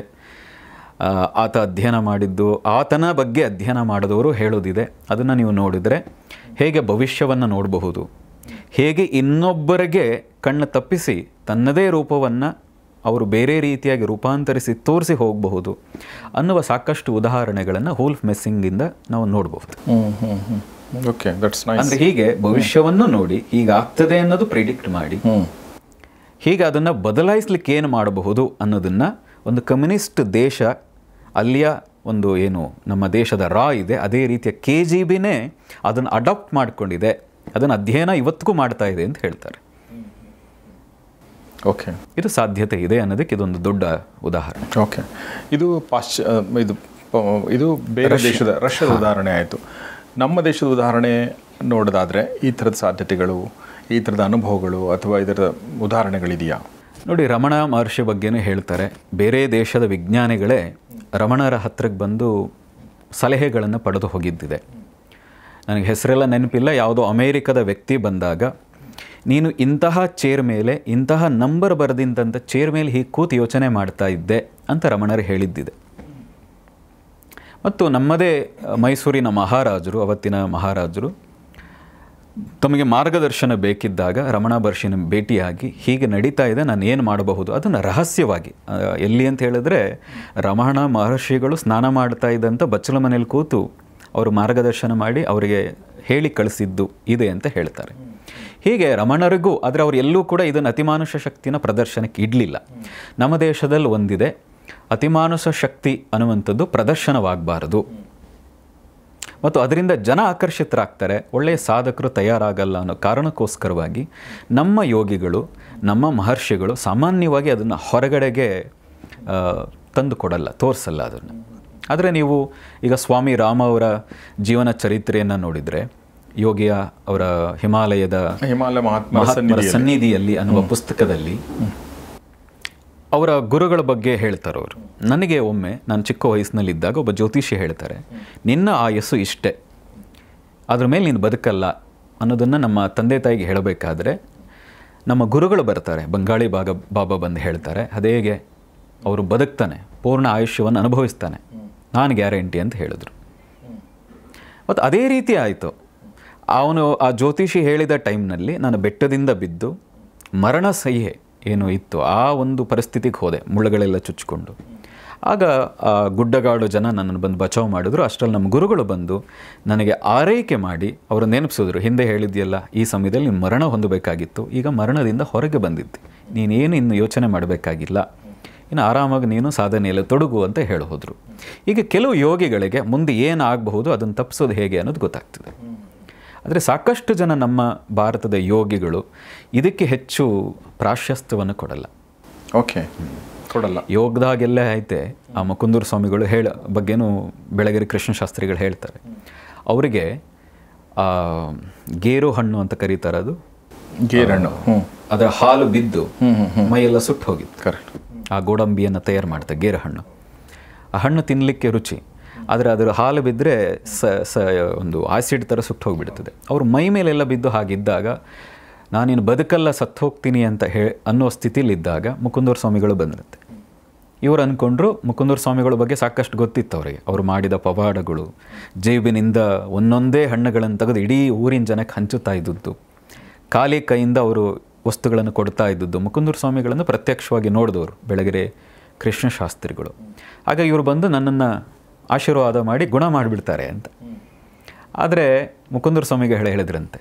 ಆತ ಅಧ್ಯಯನ ಮಾಡಿದ್ದು, ಆತನ ಬಗ್ಗೆ ಅಧ್ಯಯನ ಮಾಡಿದವರು ಹೇಳೋದಿದೆ. ಅದನ್ನು ನೀವು ನೋಡಿದರೆ ಹೇಗೆ ಭವಿಷ್ಯವನ್ನು ನೋಡಬಹುದು, ಹೇಗೆ ಇನ್ನೊಬ್ಬರಿಗೆ ಕಣ್ಣು ತಪ್ಪಿಸಿ ತನ್ನದೇ ರೂಪವನ್ನು ಅವರು ಬೇರೆ ರೀತಿಯಾಗಿ ರೂಪಾಂತರಿಸಿ ತೋರಿಸಿ ಹೋಗಬಹುದು ಅನ್ನುವ ಸಾಕಷ್ಟು ಉದಾಹರಣೆಗಳನ್ನು ವೂಲ್ಫ್ ಮೆಸ್ಸಿಂಗಿಂದ ನಾವು ನೋಡಬಹುದು. Okay, that's nice. ಅಂದರೆ ಹೀಗೆ ಭವಿಷ್ಯವನ್ನು ನೋಡಿ ಹೀಗಾಗ್ತದೆ ಅನ್ನೋದು ಪ್ರಿಡಿಕ್ಟ್ ಮಾಡಿ, ಹೀಗೆ ಅದನ್ನು ಬದಲಾಯಿಸ್ಲಿಕ್ಕೆ ಏನು ಮಾಡಬಹುದು ಅನ್ನೋದನ್ನು ಒಂದು ಕಮ್ಯುನಿಸ್ಟ್ ದೇಶ, ಅಲ್ಲಿಯ ಒಂದು ಏನು ನಮ್ಮ ದೇಶದ ಇದೆ, ಅದೇ ರೀತಿಯ KGBನೇ ಅದನ್ನು ಅಡಾಪ್ಟ್ ಮಾಡಿಕೊಂಡಿದೆ, ಅದನ್ನು ಅಧ್ಯಯನ ಇವತ್ತಿಗೂ ಮಾಡ್ತಾ ಇದೆ ಅಂತ ಹೇಳ್ತಾರೆ. ಓಕೆ, ಇದು ಸಾಧ್ಯತೆ ಇದೆ ಅನ್ನೋದಕ್ಕೆ ಇದೊಂದು ದೊಡ್ಡ ಉದಾಹರಣೆ. ಓಕೆ, ಇದು ಇದು ಬೇರೆ ದೇಶದ ರಷ್ಯಾದ ಉದಾಹರಣೆ ಆಯಿತು. ನಮ್ಮ ದೇಶದ ಉದಾಹರಣೆ ನೋಡೋದಾದರೆ ಈ ಥರದ ಸಾಧ್ಯತೆಗಳು, ಈ ಥರದ ಅನುಭವಗಳು ಅಥವಾ ಇದರ ಉದಾಹರಣೆಗಳಿದೆಯಾ? ನೋಡಿ, ರಮಣ ಮಹರ್ಷಿ ಬಗ್ಗೆನೂ ಹೇಳ್ತಾರೆ. ಬೇರೆ ದೇಶದ ವಿಜ್ಞಾನಿಗಳೇ ರಮಣರ ಹತ್ರಕ್ಕೆ ಬಂದು ಸಲಹೆಗಳನ್ನು ಪಡೆದು ಹೋಗಿದ್ದಿದೆ. ನನಗೆ ಹೆಸರೆಲ್ಲ ನೆನಪಿಲ್ಲ. ಯಾವುದೋ ಅಮೇರಿಕದ ವ್ಯಕ್ತಿ ಬಂದಾಗ, ನೀನು ಇಂತಹ ಚೇರ್ ಮೇಲೆ ಇಂತಹ ನಂಬರ್ ಬರೆದಿಂದಂಥ ಚೇರ್ ಮೇಲೆ ಹೀಗೆ ಕೂತು ಯೋಚನೆ ಮಾಡ್ತಾ ಇದ್ದೆ ಅಂತ ರಮಣರು ಹೇಳಿದ್ದಿದೆ. ಮತ್ತು ನಮ್ಮದೇ ಮೈಸೂರಿನ ಮಹಾರಾಜರು, ಅವತ್ತಿನ ಮಹಾರಾಜರು, ತಮಗೆ ಮಾರ್ಗದರ್ಶನ ಬೇಕಿದ್ದಾಗ ರಮಣ ಮಹರ್ಷಿನ ಭೇಟಿಯಾಗಿ ಹೀಗೆ ನಡೀತಾ ಇದೆ, ನಾನು ಏನು ಮಾಡಬಹುದು, ಅದನ್ನು ರಹಸ್ಯವಾಗಿ, ಎಲ್ಲಿ ಅಂತ ಹೇಳಿದ್ರೆ ರಮಣ ಮಹರ್ಷಿಗಳು ಸ್ನಾನ ಮಾಡ್ತಾ ಇದ್ದಂಥ ಬಚ್ಚಲ ಮನೇಲಿ ಕೂತು ಅವರು ಮಾರ್ಗದರ್ಶನ ಮಾಡಿ ಅವರಿಗೆ ಹೇಳಿ ಕಳಿಸಿದ್ದು ಇದೆ ಅಂತ ಹೇಳ್ತಾರೆ. ಹೀಗೆ ರಮಣರಿಗೂ, ಆದರೆ ಅವರು ಎಲ್ಲೂ ಕೂಡ ಇದನ್ನು ಅತಿಮಾನುಷ ಶಕ್ತಿನ ಪ್ರದರ್ಶನಕ್ಕೆ ಇಡಲಿಲ್ಲ. ನಮ್ಮ ದೇಶದಲ್ಲಿ ಒಂದಿದೆ, ಅತಿಮಾನುಷ ಶಕ್ತಿ ಅನ್ನುವಂಥದ್ದು ಪ್ರದರ್ಶನವಾಗಬಾರದು ಮತ್ತು ಅದರಿಂದ ಜನ ಆಕರ್ಷಿತರಾಗ್ತಾರೆ, ಒಳ್ಳೆಯ ಸಾಧಕರು ತಯಾರಾಗಲ್ಲ ಅನ್ನೋ ಕಾರಣಕ್ಕೋಸ್ಕರವಾಗಿ ನಮ್ಮ ಯೋಗಿಗಳು, ನಮ್ಮ ಮಹರ್ಷಿಗಳು ಸಾಮಾನ್ಯವಾಗಿ ಅದನ್ನು ಹೊರಗಡೆಗೆ ತಂದು ಕೊಡಲ್ಲ, ತೋರಿಸಲ್ಲ ಅದನ್ನು. ಆದರೆ ನೀವು ಈಗ ಸ್ವಾಮಿ ರಾಮ ಅವರ ಜೀವನ ಚರಿತ್ರೆಯನ್ನು ನೋಡಿದರೆ, ಯೋಗಿಯ ಅವರ ಹಿಮಾಲಯ ಮಹಾತ್ಮರ ಸನ್ನಿಧಿಯಲ್ಲಿ ಅನ್ನುವ ಪುಸ್ತಕದಲ್ಲಿ ಅವರ ಗುರುಗಳ ಬಗ್ಗೆ ಹೇಳ್ತಾರೆ ಅವರು. ನನಗೆ ಒಮ್ಮೆ ನಾನು ಚಿಕ್ಕ ವಯಸ್ಸಿನಲ್ಲಿದ್ದಾಗ ಒಬ್ಬ ಜ್ಯೋತಿಷಿ ಹೇಳ್ತಾರೆ, ನಿನ್ನ ಆಯಸ್ಸು ಇಷ್ಟೇ, ಅದ್ರ ಮೇಲೆ ನೀನು ಬದುಕಲ್ಲ ಅನ್ನೋದನ್ನು ನಮ್ಮ ತಂದೆ ತಾಯಿಗೆ ಹೇಳಬೇಕಾದ್ರೆ ನಮ್ಮ ಗುರುಗಳು ಬರ್ತಾರೆ, ಬಂಗಾಳಿ ಬಾಬಾ ಬಂದು ಹೇಳ್ತಾರೆ, ಅದೇಗೆ ಅವರು ಬದುಕ್ತಾನೆ, ಪೂರ್ಣ ಆಯುಷ್ಯವನ್ನು ಅನುಭವಿಸ್ತಾನೆ, ನಾನು ಗ್ಯಾರಂಟಿ ಅಂತ ಹೇಳಿದ್ರು. ಮತ್ತು ಅದೇ ರೀತಿ ಆಯಿತು. ಅವನು ಆ ಜ್ಯೋತಿಷಿ ಹೇಳಿದ ಟೈಮ್ನಲ್ಲಿ ನಾನು ಬೆಟ್ಟದಿಂದ ಬಿದ್ದು ಮರಣ ಸಹ್ಯೆ ಏನು ಇತ್ತು ಆ ಒಂದು ಪರಿಸ್ಥಿತಿಗೆ ಹೋದೆ, ಮುಳ್ಳುಗಳೆಲ್ಲ ಚುಚ್ಚಿಕೊಂಡು. ಆಗ ಆ ಗುಡ್ಡಗಾಡು ಜನ ನನ್ನನ್ನು ಬಂದು ಬಚಾವ್ ಮಾಡಿದ್ರು. ಅಷ್ಟರಲ್ಲಿ ನಮ್ಮ ಗುರುಗಳು ಬಂದು ನನಗೆ ಆರೈಕೆ ಮಾಡಿ ಅವರು ನೆನಪಿಸಿದ್ರು, ಹಿಂದೆ ಹೇಳಿದ್ಯಲ್ಲ ಈ ಸಮಯದಲ್ಲಿ ನೀನು ಮರಣ ಹೊಂದಬೇಕಾಗಿತ್ತು, ಈಗ ಮರಣದಿಂದ ಹೊರಗೆ ಬಂದಿದ್ದೆ, ನೀನೇನು ಇನ್ನು ಯೋಚನೆ ಮಾಡಬೇಕಾಗಿಲ್ಲ, ಇನ್ನು ಆರಾಮಾಗಿ ನೀನು ಸಾಧನೆಯಲ್ಲಿ ತೊಡಗು ಅಂತ ಹೇಳಿ ಹೋದರು. ಈಗ ಕೆಲವು ಯೋಗಿಗಳಿಗೆ ಮುಂದೆ ಏನಾಗಬಹುದು, ಅದನ್ನು ತಪ್ಪಿಸೋದು ಹೇಗೆ ಅನ್ನೋದು ಗೊತ್ತಾಗ್ತದೆ. ಆದರೆ ಸಾಕಷ್ಟು ಜನ ನಮ್ಮ ಭಾರತದ ಯೋಗಿಗಳು ಇದಕ್ಕೆ ಹೆಚ್ಚು ಪ್ರಾಶಸ್ತ್ಯವನ್ನು ಕೊಡಲ್ಲ. ಕೊಡಲ್ಲ. ಯೋಗದಾಗೆಲ್ಲ ಐತೆ. ಆ ಮುಕುಂದೂರು ಸ್ವಾಮಿಗಳು ಬಗ್ಗೆನೂ ಬೆಳಗೆರೆ ಕೃಷ್ಣಶಾಸ್ತ್ರಿಗಳು ಹೇಳ್ತಾರೆ. ಅವರಿಗೆ ಗೇರು ಹಣ್ಣು ಅಂತ ಕರೀತಾರೆ, ಅದು ಗೇರಣ್ಣು, ಅದರ ಹಾಲು ಬಿದ್ದು ಮೈಯೆಲ್ಲ ಸುಟ್ಟು ಹೋಗಿತ್ತು. ಕರೆಕ್ಟ್. ಆ ಗೋಡಂಬಿಯನ್ನು ತಯಾರು ಮಾಡ್ತಾರೆ, ಗೇರು ಹಣ್ಣು. ಆ ಹಣ್ಣು ತಿನ್ನಲಿಕ್ಕೆ ರುಚಿ, ಆದರೆ ಅದರ ಹಾಲು ಬಿದ್ದರೆ ಒಂದು ಆಸಿಡ್ ಥರ ಸುಟ್ಟು ಹೋಗಿಬಿಡ್ತದೆ. ಅವರು ಮೈ ಮೇಲೆಲ್ಲ ಬಿದ್ದು ಹಾಗಿದ್ದಾಗ ನಾನಿನ್ನು ಬದುಕಲ್ಲ ಸತ್ತು ಹೋಗ್ತೀನಿ ಅಂತ ಅನ್ನೋ ಸ್ಥಿತಿಲಿದ್ದಾಗ ಮುಕುಂದೂರು ಸ್ವಾಮಿಗಳು ಬಂದಿರುತ್ತೆ. ಇವರು ಅಂದ್ಕೊಂಡ್ರು ಮುಕುಂದೂರು ಸ್ವಾಮಿಗಳ ಬಗ್ಗೆ ಸಾಕಷ್ಟು ಗೊತ್ತಿತ್ತು ಅವರಿಗೆ. ಅವರು ಮಾಡಿದ ಪವಾಡಗಳು, ಜೇಬಿನಿಂದ ಒಂದೊಂದೇ ಹಣ್ಣುಗಳನ್ನು ತೆಗೆದು ಇಡೀ ಊರಿನ ಜನಕ್ಕೆ ಹಂಚುತ್ತಾ ಇದ್ದದ್ದು, ಖಾಲಿ ಕೈಯಿಂದ ಅವರು ವಸ್ತುಗಳನ್ನು ಕೊಡ್ತಾ ಇದ್ದದ್ದು ಮುಕುಂದೂರು ಸ್ವಾಮಿಗಳನ್ನು ಪ್ರತ್ಯಕ್ಷವಾಗಿ ನೋಡಿದವರು ಬೆಳಗೆರೆ ಕೃಷ್ಣಶಾಸ್ತ್ರಿಗಳು. ಆಗ ಇವರು ಬಂದು ನನ್ನನ್ನು ಆಶೀರ್ವಾದ ಮಾಡಿ ಗುಣ ಮಾಡಿಬಿಡ್ತಾರೆ ಅಂತ. ಆದರೆ ಮುಕುಂದೂರು ಸ್ವಾಮಿಗೆ ಹೇಳಿದ್ರಂತೆ,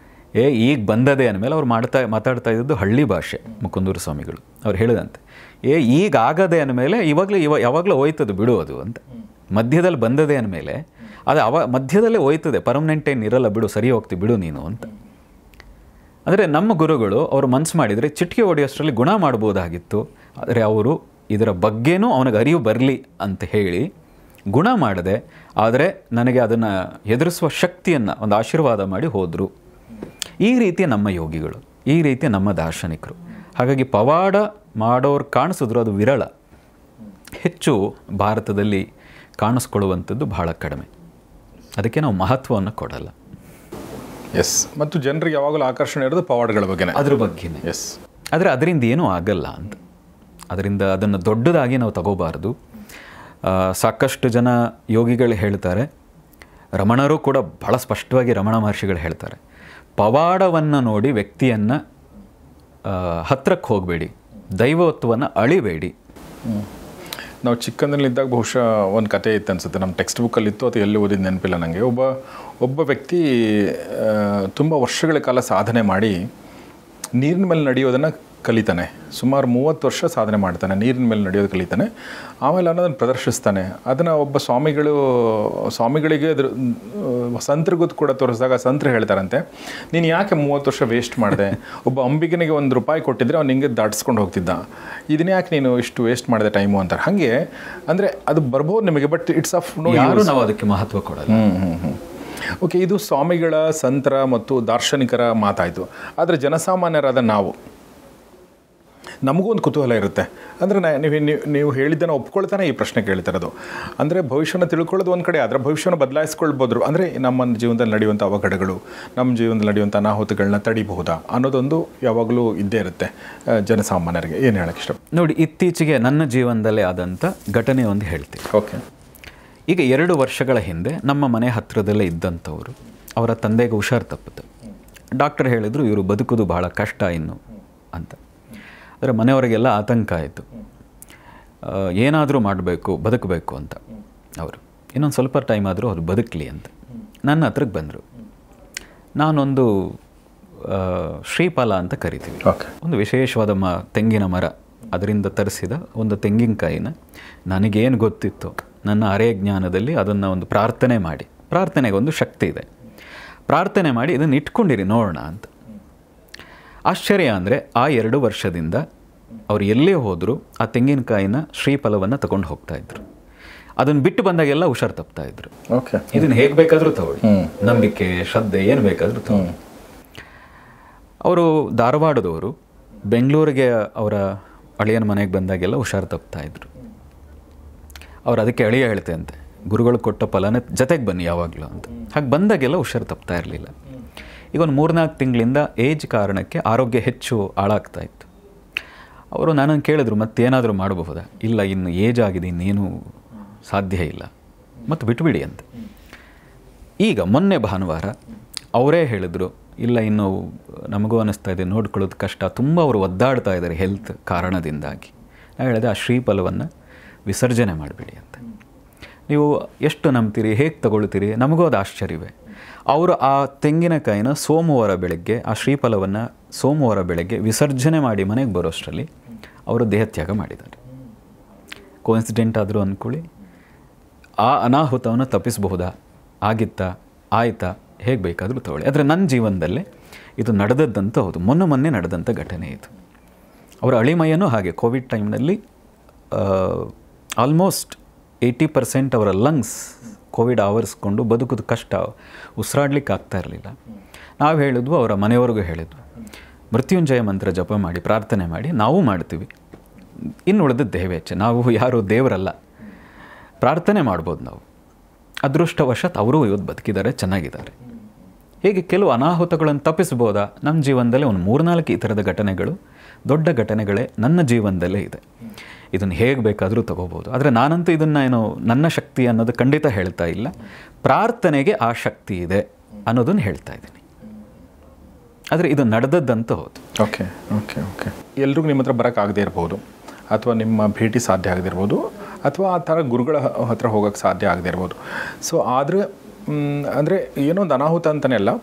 ಈಗ ಬಂದದೆ ಅಂದಮೇಲೆ ಅವ್ರು ಮಾತಾಡ್ತಾ ಇದ್ದದ್ದು ಹಳ್ಳಿ ಭಾಷೆ. ಮುಕುಂದೂರು ಸ್ವಾಮಿಗಳು ಅವ್ರು ಹೇಳಿದಂತೆ, ಈಗ ಆಗದೆ ಅಂದಮೇಲೆ ಯಾವಾಗಲೂ ಹೋಯ್ತದೆ ಬಿಡು ಅದು ಅಂತ. ಮಧ್ಯದಲ್ಲಿ ಬಂದದೆ ಅಂದಮೇಲೆ ಅದು ಮಧ್ಯದಲ್ಲೇ ಹೋಯ್ತದೆ, ಪರ್ಮನೆಂಟ್ ಏನು ಇರಲ್ಲ ಬಿಡು, ಸರಿ ಹೋಗ್ತೀವಿ ಬಿಡು ನೀನು ಅಂತ. ಅಂದರೆ ನಮ್ಮ ಗುರುಗಳು ಅವರು ಮನಸ್ಸು ಮಾಡಿದರೆ ಚಿಟಿಕೆ ಹೊಡೆಯೋಷ್ಟರಲ್ಲಿ ಗುಣ ಮಾಡ್ಬೋದಾಗಿತ್ತು. ಆದರೆ ಅವರು ಇದರ ಬಗ್ಗೆನೂ ಅವನಿಗೆ ಅರಿವು ಬರಲಿ ಅಂತ ಹೇಳಿ ಗುಣ ಮಾಡದೆ, ಆದರೆ ನನಗೆ ಅದನ್ನು ಎದುರಿಸುವ ಶಕ್ತಿಯನ್ನು ಒಂದು ಆಶೀರ್ವಾದ ಮಾಡಿ ಹೋದರು. ಈ ರೀತಿಯ ನಮ್ಮ ಯೋಗಿಗಳು, ಈ ರೀತಿಯ ನಮ್ಮ ದಾರ್ಶನಿಕರು. ಹಾಗಾಗಿ ಪವಾಡ ಮಾಡೋರು ಕಾಣಿಸಿದ್ರು ಅದು ವಿರಳ. ಹೆಚ್ಚು ಭಾರತದಲ್ಲಿ ಕಾಣಿಸ್ಕೊಳ್ಳುವಂಥದ್ದು ಬಹಳ ಕಡಿಮೆ. ಅದಕ್ಕೆ ನಾವು ಮಹತ್ವವನ್ನು ಕೊಡಲ್ಲ. ಎಸ್. ಮತ್ತು ಜನರಿಗೆ ಯಾವಾಗಲೂ ಆಕರ್ಷಣೆ ಇರೋದು ಪವಾಡಗಳ ಬಗ್ಗೆ, ಅದ್ರ ಬಗ್ಗೆನೇ. ಎಸ್. ಆದರೆ ಅದರಿಂದ ಏನೂ ಆಗಲ್ಲ ಅಂತ. ಅದರಿಂದ ಅದನ್ನು ದೊಡ್ಡದಾಗಿ ನಾವು ತಗೋಬಾರ್ದು. ಸಾಕಷ್ಟು ಜನ ಯೋಗಿಗಳು ಹೇಳ್ತಾರೆ, ರಮಣರು ಕೂಡ ಬಹಳ ಸ್ಪಷ್ಟವಾಗಿ ರಮಣ ಮಹರ್ಷಿಗಳು ಹೇಳ್ತಾರೆ, ಪವಾಡವನ್ನು ನೋಡಿ ವ್ಯಕ್ತಿಯನ್ನು ಹತ್ರಕ್ಕೆ ಹೋಗಬೇಡಿ, ದೈವತ್ವವನ್ನು ಅಳಿಬೇಡಿ. ನಾವು ಚಿಕ್ಕಂದಿನಲ್ಲಿದ್ದಾಗ ಬಹುಶಃ ಒಂದು ಕತೆ ಇತ್ತು ಅನಿಸುತ್ತೆ, ನಮ್ಮ ಟೆಕ್ಸ್ಟ್ ಬುಕ್ಕಲ್ಲಿತ್ತು, ಅದು ಎಲ್ಲಿ ಓದಿದ್ದು ನೆನಪಿಲ್ಲ ನನಗೆ. ಒಬ್ಬ ವ್ಯಕ್ತಿ ತುಂಬ ವರ್ಷಗಳ ಕಾಲ ಸಾಧನೆ ಮಾಡಿ ನೀರಿನ ಮೇಲೆ ನಡೆಯೋದನ್ನು ಕಲಿತಾನೆ. ಸುಮಾರು 30 ವರ್ಷ ಸಾಧನೆ ಮಾಡ್ತಾನೆ, ನೀರಿನ ಮೇಲೆ ನಡೆಯೋದು ಕಲಿತಾನೆ. ಆಮೇಲೆ ಅನ್ನೋದನ್ನು ಪ್ರದರ್ಶಿಸ್ತಾನೆ. ಅದನ್ನು ಒಬ್ಬ ಸ್ವಾಮಿಗಳಿಗೆ ಅದ್ರ ಸಂತರಿಗೂ ಕೂಡ ತೋರಿಸಿದಾಗ ಸಂತರು ಹೇಳ್ತಾರಂತೆ, ನೀನು ಯಾಕೆ 30 ವರ್ಷ ವೇಸ್ಟ್ ಮಾಡಿದೆ? ಒಬ್ಬ ಅಂಬಿಗನಿಗೆ ₹1 ಕೊಟ್ಟಿದ್ರೆ ಅವ್ನು ಹಿಂಗೆ ದಾಟಿಸ್ಕೊಂಡು ಹೋಗ್ತಿದ್ದ, ಇದನ್ನ ಯಾಕೆ ನೀನು ಇಷ್ಟು ವೇಸ್ಟ್ ಮಾಡಿದೆ ಟೈಮು ಅಂತಾರೆ. ಹಾಗೆ ಅಂದರೆ ಅದು ಬರ್ಬೋದು ನಿಮಗೆ, but it's of no use. ನಾವು ಅದಕ್ಕೆ ಮಹತ್ವ ಕೊಡೋದು. ಓಕೆ, ಇದು ಸ್ವಾಮಿಗಳ, ಸಂತರ ಮತ್ತು ದಾರ್ಶನಿಕರ ಮಾತಾಯಿತು. ಆದರೆ ಜನಸಾಮಾನ್ಯರಾದ ನಮಗೂ ಒಂದು ಕುತೂಹಲ ಇರುತ್ತೆ. ಅಂದರೆ ನೀವು ಹೇಳಿದ್ದನ್ನು ಒಪ್ಕೊಳ್ತಾನೆ ಈ ಪ್ರಶ್ನೆ ಕೇಳ್ತಿರೋದು. ಅಂದರೆ ಭವಿಷ್ಯನ ತಿಳ್ಕೊಳ್ಳೋದು ಒಂದು ಕಡೆ, ಅದರ ಭವಿಷ್ಯನ ಬದಲಾಯಿಸ್ಕೊಳ್ಬೋದು. ಅಂದರೆ ನಮ್ಮ ಜೀವನದಲ್ಲಿ ನಡೆಯುವಂಥ ಅವಘಡಗಳು, ನಮ್ಮ ಜೀವನದಲ್ಲಿ ನಡೆಯುವಂಥ ಅನಾಹುತಗಳನ್ನ ತಡಿಬಹುದಾ ಅನ್ನೋದೊಂದು ಯಾವಾಗಲೂ ಇದ್ದೇ ಇರುತ್ತೆ ಜನಸಾಮಾನ್ಯರಿಗೆ. ಏನು ಹೇಳಕ್ಕೆ ಇಷ್ಟ? ನೋಡಿ, ಇತ್ತೀಚೆಗೆ ನನ್ನ ಜೀವನದಲ್ಲೇ ಆದಂಥ ಘಟನೆ ಒಂದು ಹೇಳ್ತೀನಿ. ಓಕೆ. ಈಗ 2 ವರ್ಷಗಳ ಹಿಂದೆ ನಮ್ಮ ಮನೆ ಹತ್ತಿರದಲ್ಲೇ ಇದ್ದಂಥವರು, ಅವರ ತಂದೆಗೆ ಹುಷಾರು ತಪ್ಪಿತು. ಡಾಕ್ಟರ್ ಹೇಳಿದರು ಇವರು ಬದುಕೋದು ಭಾಳ ಕಷ್ಟ ಇನ್ನು ಅಂತ. ಆದರೆ ಮನೆಯವರಿಗೆಲ್ಲ ಆತಂಕ ಆಯಿತು. ಏನಾದರೂ ಮಾಡಬೇಕು, ಬದುಕಬೇಕು ಅಂತ. ಅವರು ಇನ್ನೊಂದು ಸ್ವಲ್ಪ ಟೈಮ್ ಆದರೂ ಅವ್ರು ಬದುಕಲಿ ಅಂತ ನನ್ನ ಹತ್ರಕ್ಕೆ ಬಂದರು. ನಾನೊಂದು ಶ್ರೀಫಲ ಅಂತ ಕರಿತೀವಿ, ಒಂದು ವಿಶೇಷವಾದ ತೆಂಗಿನ ಮರ, ಅದರಿಂದ ತರಿಸಿದ ಒಂದು ತೆಂಗಿನಕಾಯಿನ ನನಗೇನು ಗೊತ್ತಿತ್ತು ನನ್ನ ಅರೆ ಜ್ಞಾನದಲ್ಲಿ ಅದನ್ನು ಒಂದು ಪ್ರಾರ್ಥನೆ ಮಾಡಿ, ಪ್ರಾರ್ಥನೆಗೆ ಒಂದು ಶಕ್ತಿ ಇದೆ, ಪ್ರಾರ್ಥನೆ ಮಾಡಿ ಇದನ್ನು ಇಟ್ಕೊಂಡಿರಿ ನೋಡೋಣ ಅಂತ. ಆಶ್ಚರ್ಯ ಅಂದರೆ ಆ 2 ವರ್ಷದಿಂದ ಅವ್ರು ಎಲ್ಲೇ ಹೋದರೂ ಆ ತೆಂಗಿನಕಾಯಿನ ಶ್ರೀಫಲವನ್ನು ತಗೊಂಡು ಹೋಗ್ತಾಯಿದ್ರು. ಅದನ್ನು ಬಿಟ್ಟು ಬಂದಾಗೆಲ್ಲ ಹುಷಾರು ತಪ್ತಾಯಿದ್ರು. ಓಕೆ, ಇದನ್ನು ಹೇಗೆ ಬೇಕಾದರೂ ತಗೊಳ್ಳಿ, ನಂಬಿಕೆ, ಶ್ರದ್ಧೆ ಏನು ಬೇಕಾದರೂ ತಗೊಳ್ಳಿ. ಅವರು ಧಾರವಾಡದವರು, ಬೆಂಗಳೂರಿಗೆ ಅವರ ಅಳಿಯನ ಮನೆಗೆ ಬಂದಾಗೆಲ್ಲ ಹುಷಾರು ತಪ್ತಾಯಿದ್ರು. ಅವ್ರು ಅದಕ್ಕೆ ಅಳಿಯ ಹೇಳ್ತೆ ಅಂತೆ, ಗುರುಗಳು ಕೊಟ್ಟ ಫಲನೇ ಜೊತೆಗೆ ಬನ್ನಿ ಯಾವಾಗಲೂ ಅಂತ. ಹಾಗೆ ಬಂದಾಗೆಲ್ಲ ಹುಷಾರು ತಪ್ತಾ ಇರಲಿಲ್ಲ. ಈಗ ಒಂದು 3-4 ತಿಂಗಳಿಂದ ಏಜ್ ಕಾರಣಕ್ಕೆ ಆರೋಗ್ಯ ಹೆಚ್ಚು ಹಾಳಾಗ್ತಾ ಇತ್ತು. ಅವರು ನನ್ನನ್ನು ಕೇಳಿದ್ರು ಮತ್ತೇನಾದರೂ ಮಾಡಬಹುದಾ? ಇಲ್ಲ, ಇನ್ನು ಏಜ್ ಆಗಿದೆ, ಇನ್ನೇನು ಸಾಧ್ಯ ಇಲ್ಲ, ಮತ್ತು ಬಿಟ್ಟುಬಿಡಿ ಅಂತ. ಈಗ ಮೊನ್ನೆ ಭಾನುವಾರ ಅವರೇ ಹೇಳಿದ್ರು, ಇಲ್ಲ ಇನ್ನು ನಮಗೂ ಅನ್ನಿಸ್ತಾ ಇದೆ, ನೋಡ್ಕೊಳ್ಳೋದು ಕಷ್ಟ, ತುಂಬ ಅವರು ಒದ್ದಾಡ್ತಾ ಇದ್ದಾರೆ ಹೆಲ್ತ್ ಕಾರಣದಿಂದಾಗಿ. ನಾನು ಹೇಳಿದೆ ಆ ಶ್ರೀಫಲವನ್ನು ವಿಸರ್ಜನೆ ಮಾಡಿಬಿಡಿ ಅಂತ. ನೀವು ಎಷ್ಟು ನಂಬ್ತೀರಿ, ಹೇಗೆ ತಗೊಳ್ತೀರಿ, ನಮಗೂ ಅದು ಆಶ್ಚರ್ಯವೇ. ಅವರು ಆ ತೆಂಗಿನಕಾಯಿನ ಸೋಮವಾರ ಬೆಳಗ್ಗೆ, ಆ ಶ್ರೀಫಲವನ್ನು ಸೋಮವಾರ ಬೆಳಗ್ಗೆ ವಿಸರ್ಜನೆ ಮಾಡಿ ಮನೆಗೆ ಬರೋಷ್ಟರಲ್ಲಿ ಅವರು ದೇಹತ್ಯಾಗ ಮಾಡಿದ್ದಾರೆ. ಕೋಇನ್ಸಿಡೆಂಟ್ ಆದರೂ ಅಂದ್ಕೊಳ್ಳಿ. ಆ ಅನಾಹುತವನ್ನು ತಪ್ಪಿಸಬಹುದಾ? ಆಗಿತ್ತಾ? ಆಯಿತಾ? ಹೇಗೆ ಬೇಕಾದರೂ ತಗೊಳ್ಳಿ. ಆದರೆ ನನ್ನ ಜೀವನದಲ್ಲೇ ಇದು ನಡೆದದ್ದಂತೂ ಹೌದು, ಮೊನ್ನೆ ನಡೆದಂಥ ಘಟನೆ ಇದು. ಅವರ ಅಳಿಮಯ್ಯನೂ ಹಾಗೆ ಕೋವಿಡ್ ಟೈಮ್ನಲ್ಲಿ ಆಲ್ಮೋಸ್ಟ್ 80% ಅವರ ಲಂಗ್ಸ್ ಕೋವಿಡ್ ಆವರಿಸ್ಕೊಂಡು ಬದುಕೋದು ಕಷ್ಟ, ಉಸಿರಾಡ್ಲಿಕ್ಕೆ ಆಗ್ತಾ ಇರಲಿಲ್ಲ. ನಾವು ಹೇಳಿದ್ವು, ಅವರ ಮನೆಯವ್ರಿಗೂ ಹೇಳಿದ್ವು, ಮೃತ್ಯುಂಜಯ ಮಂತ್ರ ಜಪ ಮಾಡಿ, ಪ್ರಾರ್ಥನೆ ಮಾಡಿ, ನಾವು ಮಾಡ್ತೀವಿ, ಇನ್ನು ಉಳಿದದ್ದು ದೇವೇಚ್ಛೆ, ನಾವು ಯಾರು ದೇವರಲ್ಲ, ಪ್ರಾರ್ಥನೆ ಮಾಡ್ಬೋದು ನಾವು. ಅದೃಷ್ಟವಶಾತ್ ಅವರು ಇವತ್ತು ಬದುಕಿದ್ದಾರೆ, ಚೆನ್ನಾಗಿದ್ದಾರೆ. ಹೀಗೆ ಕೆಲವು ಅನಾಹುತಗಳನ್ನು ತಪ್ಪಿಸ್ಬೋದಾ? ನಮ್ಮ ಜೀವನದಲ್ಲೇ ಒಂದು 3-4 ಈ ಥರದ ಘಟನೆಗಳು, ದೊಡ್ಡ ಘಟನೆಗಳೇ ನನ್ನ ಜೀವನದಲ್ಲೇ ಇದೆ. ಇದನ್ನು ಹೇಗೆ ಬೇಕಾದರೂ ತಗೋಬೋದು. ಆದರೆ ನಾನಂತೂ ಇದನ್ನು ಏನು ನನ್ನ ಶಕ್ತಿ ಅನ್ನೋದು ಖಂಡಿತ ಹೇಳ್ತಾ ಇಲ್ಲ. ಪ್ರಾರ್ಥನೆಗೆ ಆ ಶಕ್ತಿ ಇದೆ ಅನ್ನೋದನ್ನು ಹೇಳ್ತಾ ಇದ್ದೀನಿ. ಆದರೆ ಇದು ನಡೆದದ್ದಂತೂ ಹೌದು. ಓಕೆ ಓಕೆ ಓಕೆ ಎಲ್ರಿಗೂ ನಿಮ್ಮ ಹತ್ರ ಬರೋಕ್ಕಾಗದೇ ಇರ್ಬೋದು, ಅಥವಾ ನಿಮ್ಮ ಭೇಟಿ ಸಾಧ್ಯ ಆಗದೇ ಇರ್ಬೋದು, ಅಥವಾ ಆ ಥರ ಗುರುಗಳ ಹತ್ರ ಹೋಗೋಕ್ಕೆ ಸಾಧ್ಯ ಆಗದೇ ಇರ್ಬೋದು. ಸೊ ಆದರೆ ಅಂದರೆ ಏನೋ ಒಂದು ಅನಾಹುತ ಅಂತಲೇ ಅಲ್ಲ,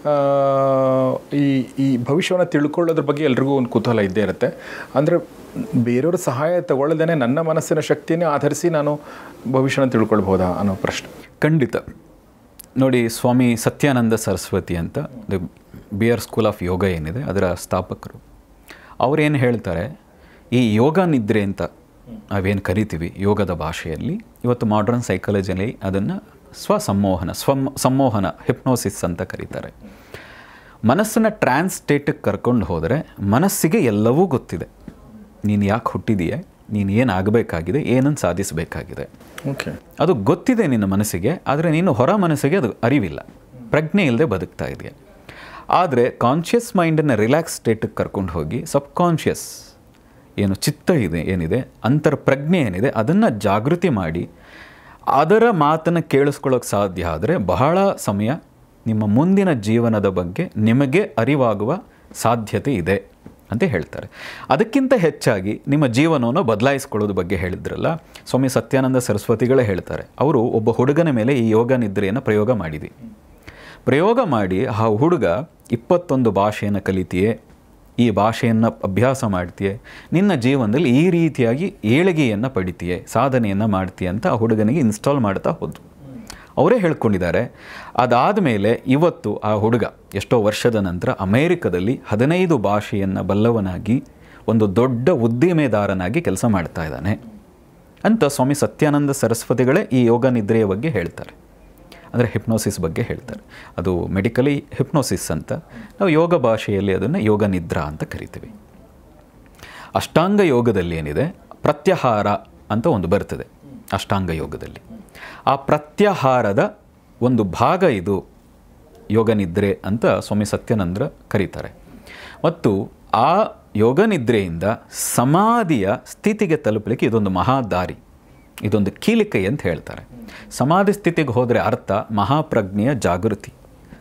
ಈ ಭವಿಷ್ಯವನ್ನು ತಿಳ್ಕೊಳ್ಳೋದ್ರ ಬಗ್ಗೆ ಎಲ್ರಿಗೂ ಒಂದು ಕುತೂಹಲ ಇದ್ದೇ ಇರುತ್ತೆ. ಅಂದರೆ ಬೇರೆಯವ್ರ ಸಹಾಯ ತಗೊಳ್ಳದೇ ನನ್ನ ಮನಸ್ಸಿನ ಶಕ್ತಿಯನ್ನೇ ಆಧರಿಸಿ ನಾನು ಭವಿಷ್ಯನ ತಿಳ್ಕೊಳ್ಬೋದಾ ಅನ್ನೋ ಪ್ರಶ್ನೆ. ಖಂಡಿತ. ನೋಡಿ, ಸ್ವಾಮಿ ಸತ್ಯಾನಂದ ಸರಸ್ವತಿ ಅಂತ ಬಿಯರ್ ಸ್ಕೂಲ್ ಆಫ್ ಯೋಗ ಏನಿದೆ ಅದರ ಸ್ಥಾಪಕರು, ಅವರೇನು ಹೇಳ್ತಾರೆ, ಈ ಯೋಗ ನಿದ್ರೆ ಅಂತ ನಾವೇನು ಕರಿತೀವಿ ಯೋಗದ ಭಾಷೆಯಲ್ಲಿ, ಇವತ್ತು ಮಾಡ್ರನ್ ಸೈಕಾಲಜಿಯಲ್ಲಿ ಅದನ್ನು ಸಂಮೋಹನ ಹಿಪ್ನೋಸಿಸ್ ಅಂತ ಕರೀತಾರೆ. ಮನಸ್ಸನ್ನು ಟ್ರಾನ್ಸ್ ಸ್ಟೇಟಿಗೆ ಕರ್ಕೊಂಡು ಹೋದರೆ ಮನಸ್ಸಿಗೆ ಎಲ್ಲವೂ ಗೊತ್ತಿದೆ. ನೀನು ಯಾಕೆ ಹುಟ್ಟಿದೆಯೇ, ನೀನು ಏನು ಆಗಬೇಕಾಗಿದೆ, ಏನನ್ನು ಸಾಧಿಸಬೇಕಾಗಿದೆ, ಓಕೆ, ಅದು ಗೊತ್ತಿದೆ ನಿನ್ನ ಮನಸ್ಸಿಗೆ. ಆದರೆ ನೀನು ಹೊರ ಮನಸ್ಸಿಗೆ ಅದು ಅರಿವಿಲ್ಲ, ಪ್ರಜ್ಞೆ ಇಲ್ಲದೆ ಬದುಕ್ತಾ ಇದೆಯಾ. ಆದರೆ ಕಾನ್ಷಿಯಸ್ ಮೈಂಡನ್ನು ರಿಲ್ಯಾಕ್ಸ್ ಸ್ಟೇಟಿಗೆ ಕರ್ಕೊಂಡು ಹೋಗಿ ಸಬ್ಕಾನ್ಷಿಯಸ್ ಏನು ಚಿತ್ತ ಏನಿದೆ, ಅಂತರ್ಪ್ರಜ್ಞೆ ಏನಿದೆ, ಅದನ್ನು ಜಾಗೃತಿ ಮಾಡಿ ಅದರ ಮಾತನ್ನು ಕೇಳಿಸ್ಕೊಳ್ಳೋಕೆ ಸಾಧ್ಯ ಆದರೆ ಬಹಳ ಸಮಯ ನಿಮ್ಮ ಮುಂದಿನ ಜೀವನದ ಬಗ್ಗೆ ನಿಮಗೆ ಅರಿವಾಗುವ ಸಾಧ್ಯತೆ ಇದೆ ಅಂತ ಹೇಳ್ತಾರೆ. ಅದಕ್ಕಿಂತ ಹೆಚ್ಚಾಗಿ ನಿಮ್ಮ ಜೀವನವನ್ನು ಬದಲಾಯಿಸ್ಕೊಳ್ಳೋದ್ರ ಬಗ್ಗೆ ಹೇಳಿದ್ರಲ್ಲ, ಸ್ವಾಮಿ ಸತ್ಯಾನಂದ ಸರಸ್ವತಿಗಳೇ ಹೇಳ್ತಾರೆ. ಅವರು ಒಬ್ಬ ಹುಡುಗನ ಮೇಲೆ ಈ ಯೋಗ ನಿದ್ರೆಯನ್ನು ಪ್ರಯೋಗ ಮಾಡಿ ಆ ಹುಡುಗ 21 ಭಾಷೆಯನ್ನು ಕಲಿತೀಯೇ, ಈ ಭಾಷೆಯನ್ನು ಅಭ್ಯಾಸ ಮಾಡ್ತೀಯೇ, ನಿನ್ನ ಜೀವನದಲ್ಲಿ ಈ ರೀತಿಯಾಗಿ ಏಳಿಗೆಯನ್ನು ಪಡಿತೀಯೇ, ಸಾಧನೆಯನ್ನು ಮಾಡ್ತೀಯ ಅಂತ ಆ ಹುಡುಗನಿಗೆ ಇನ್ಸ್ಟಾಲ್ ಮಾಡ್ತಾ ಹೋದ್ರು. ಅವರೇ ಹೇಳ್ಕೊಂಡಿದ್ದಾರೆ. ಅದಾದ ಮೇಲೆ ಇವತ್ತು ಆ ಹುಡುಗ ಎಷ್ಟೋ ವರ್ಷದ ನಂತರ ಅಮೇರಿಕದಲ್ಲಿ 15 ಭಾಷೆಯನ್ನು ಬಲ್ಲವನಾಗಿ ಒಂದು ದೊಡ್ಡ ಉದ್ದಿಮೆದಾರನಾಗಿ ಕೆಲಸ ಮಾಡ್ತಾ ಇದ್ದಾನೆ ಅಂತ ಸ್ವಾಮಿ ಸತ್ಯಾನಂದ ಸರಸ್ವತಿಗಳೇ ಈ ಯೋಗ ನಿದ್ರೆಯ ಬಗ್ಗೆ ಹೇಳ್ತಾರೆ. ಅಂದರೆ ಹಿಪ್ನೋಸಿಸ್ ಬಗ್ಗೆ ಹೇಳ್ತಾರೆ. ಅದು ಮೆಡಿಕಲಿ ಹಿಪ್ನೋಸಿಸ್ ಅಂತ, ನಾವು ಯೋಗ ಭಾಷೆಯಲ್ಲಿ ಅದನ್ನು ಯೋಗ ನಿದ್ರಾ ಅಂತ ಕರಿತೀವಿ. ಅಷ್ಟಾಂಗ ಯೋಗದಲ್ಲಿ ಏನಿದೆ, ಪ್ರತ್ಯಾಹಾರ ಅಂತ ಒಂದು ಬರ್ತದೆ ಅಷ್ಟಾಂಗ ಯೋಗದಲ್ಲಿ. ಆ ಪ್ರತ್ಯಾಹಾರದ ಒಂದು ಭಾಗ ಇದು ಯೋಗ ನಿದ್ರೆ ಅಂತ ಸ್ವಾಮಿ ಸತ್ಯಾನಂದ್ರ ಕರೀತಾರೆ. ಮತ್ತು ಆ ಯೋಗ ನಿದ್ರೆಯಿಂದ ಸಮಾಧಿಯ ಸ್ಥಿತಿಗೆ ತಲುಪಲಿಕ್ಕೆ ಇದೊಂದು ಮಹಾದಾರಿ, ಇದೊಂದು ಕೀಲಿಕೈ ಅಂತ ಹೇಳ್ತಾರೆ. ಸಮಾಧಿ ಸ್ಥಿತಿಗೆ ಹೋದರೆ ಅರ್ಥ ಮಹಾಪ್ರಜ್ಞೆಯ ಜಾಗೃತಿ.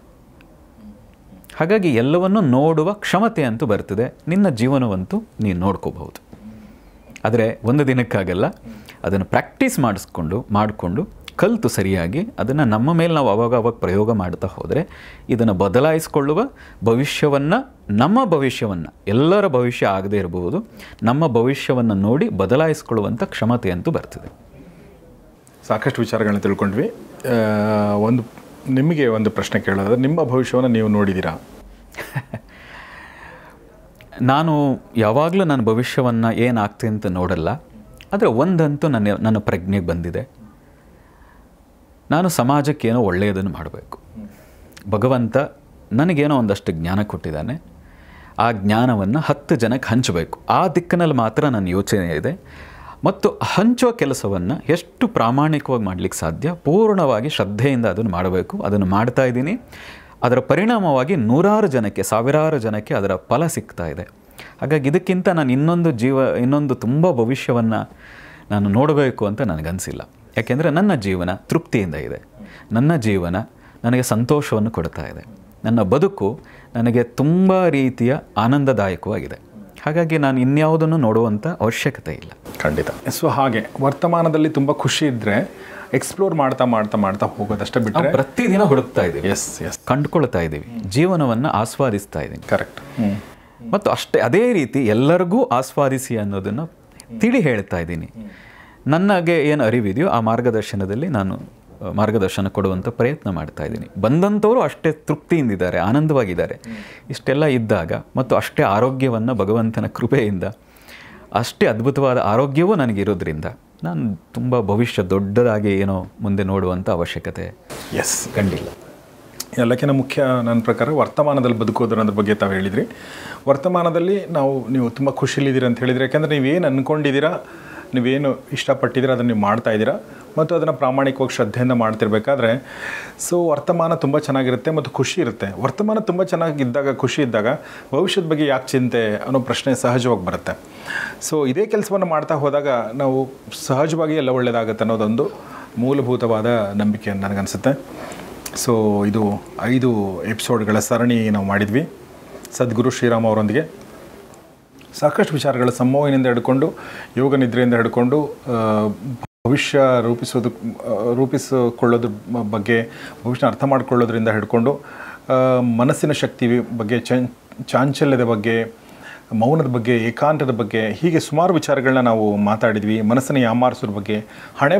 ಹಾಗಾಗಿ ಎಲ್ಲವನ್ನು ನೋಡುವ ಕ್ಷಮತೆ ಅಂತೂ ಬರ್ತದೆ, ನಿನ್ನ ಜೀವನವಂತೂ ನೀನು ನೋಡ್ಕೋಬಹುದು. ಆದರೆ ಒಂದು ದಿನಕ್ಕಾಗಲ್ಲ, ಅದನ್ನು ಪ್ರಾಕ್ಟೀಸ್ ಮಾಡಿಕೊಂಡು ಕಲಿತು ಸರಿಯಾಗಿ ಅದನ್ನು ನಮ್ಮ ಮೇಲೆ ನಾವು ಅವಾಗ ಪ್ರಯೋಗ ಮಾಡ್ತಾ ಹೋದರೆ ಇದನ್ನು ಬದಲಾಯಿಸಿಕೊಳ್ಳುವ ಭವಿಷ್ಯವನ್ನು, ನಮ್ಮ ಭವಿಷ್ಯವನ್ನು, ಎಲ್ಲರ ಭವಿಷ್ಯ ಆಗದೇ ಇರಬಹುದು, ನಮ್ಮ ಭವಿಷ್ಯವನ್ನು ನೋಡಿ ಬದಲಾಯಿಸಿಕೊಳ್ಳುವಂಥ ಕ್ಷಮತೆ ಅಂತೂ ಬರ್ತದೆ. ಸಾಕಷ್ಟು ವಿಚಾರಗಳನ್ನ ತಿಳ್ಕೊಂಡ್ವಿ. ನಿಮಗೆ ಒಂದು ಪ್ರಶ್ನೆ ಕೇಳೋದಾದ್ರೆ, ನಿಮ್ಮ ಭವಿಷ್ಯವನ್ನು ನೀವು ನೋಡಿದ್ದೀರಾ? ನಾನು ಯಾವಾಗಲೂ ನನ್ನ ಭವಿಷ್ಯವನ್ನು ಏನಾಗ್ತದೆ ಅಂತ ನೋಡಲ್ಲ. ಆದರೆ ಒಂದಂತೂ ನನ್ನ ಪ್ರಜ್ಞೆಗೆ ಬಂದಿದೆ, ನಾನು ಸಮಾಜಕ್ಕೇನೋ ಒಳ್ಳೆಯದನ್ನು ಮಾಡಬೇಕು. ಭಗವಂತ ನನಗೇನೋ ಒಂದಷ್ಟು ಜ್ಞಾನ ಕೊಟ್ಟಿದ್ದಾನೆ, ಆ ಜ್ಞಾನವನ್ನು 10 ಜನಕ್ಕೆ ಹಂಚಬೇಕು. ಆ ದಿಕ್ಕಿನಲ್ಲಿ ಮಾತ್ರ ನನ್ನ ಯೋಚನೆ ಇದೆ. ಮತ್ತು ಹಂಚೋ ಕೆಲಸವನ್ನು ಎಷ್ಟು ಪ್ರಾಮಾಣಿಕವಾಗಿ ಮಾಡಲಿಕ್ಕೆ ಸಾಧ್ಯ, ಪೂರ್ಣವಾಗಿ ಶ್ರದ್ಧೆಯಿಂದ ಅದನ್ನು ಮಾಡಬೇಕು. ಅದನ್ನು ಮಾಡ್ತಾ ಇದ್ದೀನಿ. ಅದರ ಪರಿಣಾಮವಾಗಿ ನೂರಾರು ಜನಕ್ಕೆ, ಸಾವಿರಾರು ಜನಕ್ಕೆ ಅದರ ಫಲ ಸಿಗ್ತಾ ಇದೆ. ಹಾಗಾಗಿ ಇದಕ್ಕಿಂತ ನಾನು ಇನ್ನೊಂದು ತುಂಬ ಭವಿಷ್ಯವನ್ನು ನಾನು ನೋಡಬೇಕು ಅಂತ ನನಗನ್ಸಿಲ್ಲ. ಯಾಕೆಂದರೆ ನನ್ನ ಜೀವನ ತೃಪ್ತಿಯಿಂದ ಇದೆ, ನನ್ನ ಜೀವನ ನನಗೆ ಸಂತೋಷವನ್ನು ಕೊಡ್ತಾ ಇದೆ, ನನ್ನ ಬದುಕು ನನಗೆ ತುಂಬ ರೀತಿಯ ಆನಂದದಾಯಕವಾಗಿದೆ. ಹಾಗಾಗಿ ನಾನು ಇನ್ಯಾವುದನ್ನು ನೋಡುವಂಥ ಅವಶ್ಯಕತೆ ಇಲ್ಲ. ಖಂಡಿತ. ಸೊ ಹಾಗೆ ವರ್ತಮಾನದಲ್ಲಿ ತುಂಬ ಖುಷಿ ಇದ್ದರೆ ಎಕ್ಸ್ಪ್ಲೋರ್ ಮಾಡ್ತಾ ಹೋಗೋದಷ್ಟೇ ಬಿಟ್ಟರೆ ಪ್ರತಿದಿನ ಹುಡುಕ್ತಾ ಇದ್ದೀವಿ, ಎಸ್ ಕಂಡುಕೊಳ್ತಾ ಇದ್ದೀವಿ, ಜೀವನವನ್ನು ಆಸ್ವಾದಿಸ್ತಾ ಇದ್ದೀನಿ. ಕರೆಕ್ಟ್. ಮತ್ತು ಅದೇ ರೀತಿ ಎಲ್ಲರಿಗೂ ಆಸ್ವಾದಿಸಿ ಅನ್ನೋದನ್ನು ತಿಳಿ ಹೇಳ್ತಾ ಇದ್ದೀನಿ. ನನಗೆ ಏನು ಅರಿವಿದೆಯೋ ಆ ಮಾರ್ಗದರ್ಶನದಲ್ಲಿ ನಾನು ಮಾರ್ಗದರ್ಶನ ಕೊಡುವಂಥ ಪ್ರಯತ್ನ ಮಾಡ್ತಾ ಇದ್ದೀನಿ. ಬಂದಂಥವರು ಅಷ್ಟೇ ತೃಪ್ತಿಯಿಂದಿದ್ದಾರೆ, ಆನಂದವಾಗಿದ್ದಾರೆ. ಇಷ್ಟೆಲ್ಲ ಇದ್ದಾಗ ಮತ್ತು ಅಷ್ಟೇ ಆರೋಗ್ಯವನ್ನು ಭಗವಂತನ ಕೃಪೆಯಿಂದ, ಅಷ್ಟೇ ಅದ್ಭುತವಾದ ಆರೋಗ್ಯವೂ ನನಗಿರೋದ್ರಿಂದ ನಾನು ತುಂಬ ಭವಿಷ್ಯ ದೊಡ್ಡದಾಗಿ ಏನೋ ಮುಂದೆ ನೋಡುವಂಥ ಅವಶ್ಯಕತೆ ಕಂಡಿಲ್ಲ. ಎಲ್ಲಕ್ಕಿಂತ ಮುಖ್ಯ ನನ್ನ ಪ್ರಕಾರ ವರ್ತಮಾನದಲ್ಲಿ ಬದುಕೋದ್ರ ಬಗ್ಗೆ ತಾವು ಹೇಳಿದ್ರಿ. ವರ್ತಮಾನದಲ್ಲಿ ನೀವು ತುಂಬ ಖುಷಿಲಿದ್ದೀರಿ ಅಂತ ಹೇಳಿದ್ರಿ. ಯಾಕೆಂದರೆ ನೀವೇನು ಅಂದ್ಕೊಂಡಿದ್ದೀರಾ, ನೀವೇನು ಇಷ್ಟಪಟ್ಟಿದ್ದೀರಾ ಅದನ್ನು ನೀವು ಮಾಡ್ತಾ ಇದ್ದೀರಾ ಮತ್ತು ಅದನ್ನು ಪ್ರಾಮಾಣಿಕವಾಗಿ ಶ್ರದ್ಧೆಯಿಂದ ಮಾಡ್ತಿರ್ಬೇಕಾದ್ರೆ ಸೊ ವರ್ತಮಾನ ತುಂಬ ಚೆನ್ನಾಗಿರುತ್ತೆ ಮತ್ತು ಖುಷಿ ಇರುತ್ತೆ. ವರ್ತಮಾನ ತುಂಬ ಚೆನ್ನಾಗಿದ್ದಾಗ, ಖುಷಿ ಇದ್ದಾಗ ಭವಿಷ್ಯದ ಬಗ್ಗೆ ಯಾಕೆ ಚಿಂತೆ ಅನ್ನೋ ಪ್ರಶ್ನೆ ಸಹಜವಾಗಿ ಬರುತ್ತೆ. ಸೊ ಇದೇ ಕೆಲಸವನ್ನು ಮಾಡ್ತಾ ಹೋದಾಗ ನಾವು ಸಹಜವಾಗಿ ಎಲ್ಲ ಒಳ್ಳೆಯದಾಗುತ್ತೆ ಅನ್ನೋದೊಂದು ಮೂಲಭೂತವಾದ ನಂಬಿಕೆ ನನಗನ್ಸುತ್ತೆ. ಸೊ ಇದು 5 ಎಪಿಸೋಡ್ಗಳ ಸರಣಿ ನಾವು ಮಾಡಿದ್ವಿ ಸದ್ಗುರು ಶ್ರೀರಾಮ್ ಅವರೊಂದಿಗೆ. ಸಾಕಷ್ಟು ವಿಚಾರಗಳ ಸಂಮೋಹನೆಯಿಂದ ಹಿಡ್ಕೊಂಡು, ಯೋಗ ನಿದ್ರೆಯಿಂದ ಹಿಡ್ಕೊಂಡು, ಭವಿಷ್ಯ ರೂಪಿಸಿಕೊಳ್ಳೋದ್ರ ಬಗ್ಗೆ, ಭವಿಷ್ಯ ಅರ್ಥ ಮಾಡ್ಕೊಳ್ಳೋದ್ರಿಂದ ಹಿಡ್ಕೊಂಡು, ಮನಸ್ಸಿನ ಶಕ್ತಿ ಬಗ್ಗೆ, ಚಾಂಚಲ್ಯದ ಬಗ್ಗೆ, ಮೌನದ ಬಗ್ಗೆ, ಏಕಾಂತದ ಬಗ್ಗೆ, ಹೀಗೆ ಸುಮಾರು ವಿಚಾರಗಳನ್ನ ನಾವು ಮಾತಾಡಿದ್ವಿ. ಮನಸ್ಸನ್ನು ಯಾಮಾರಿಸೋದ್ರ ಬಗ್ಗೆ, ಹಣೆ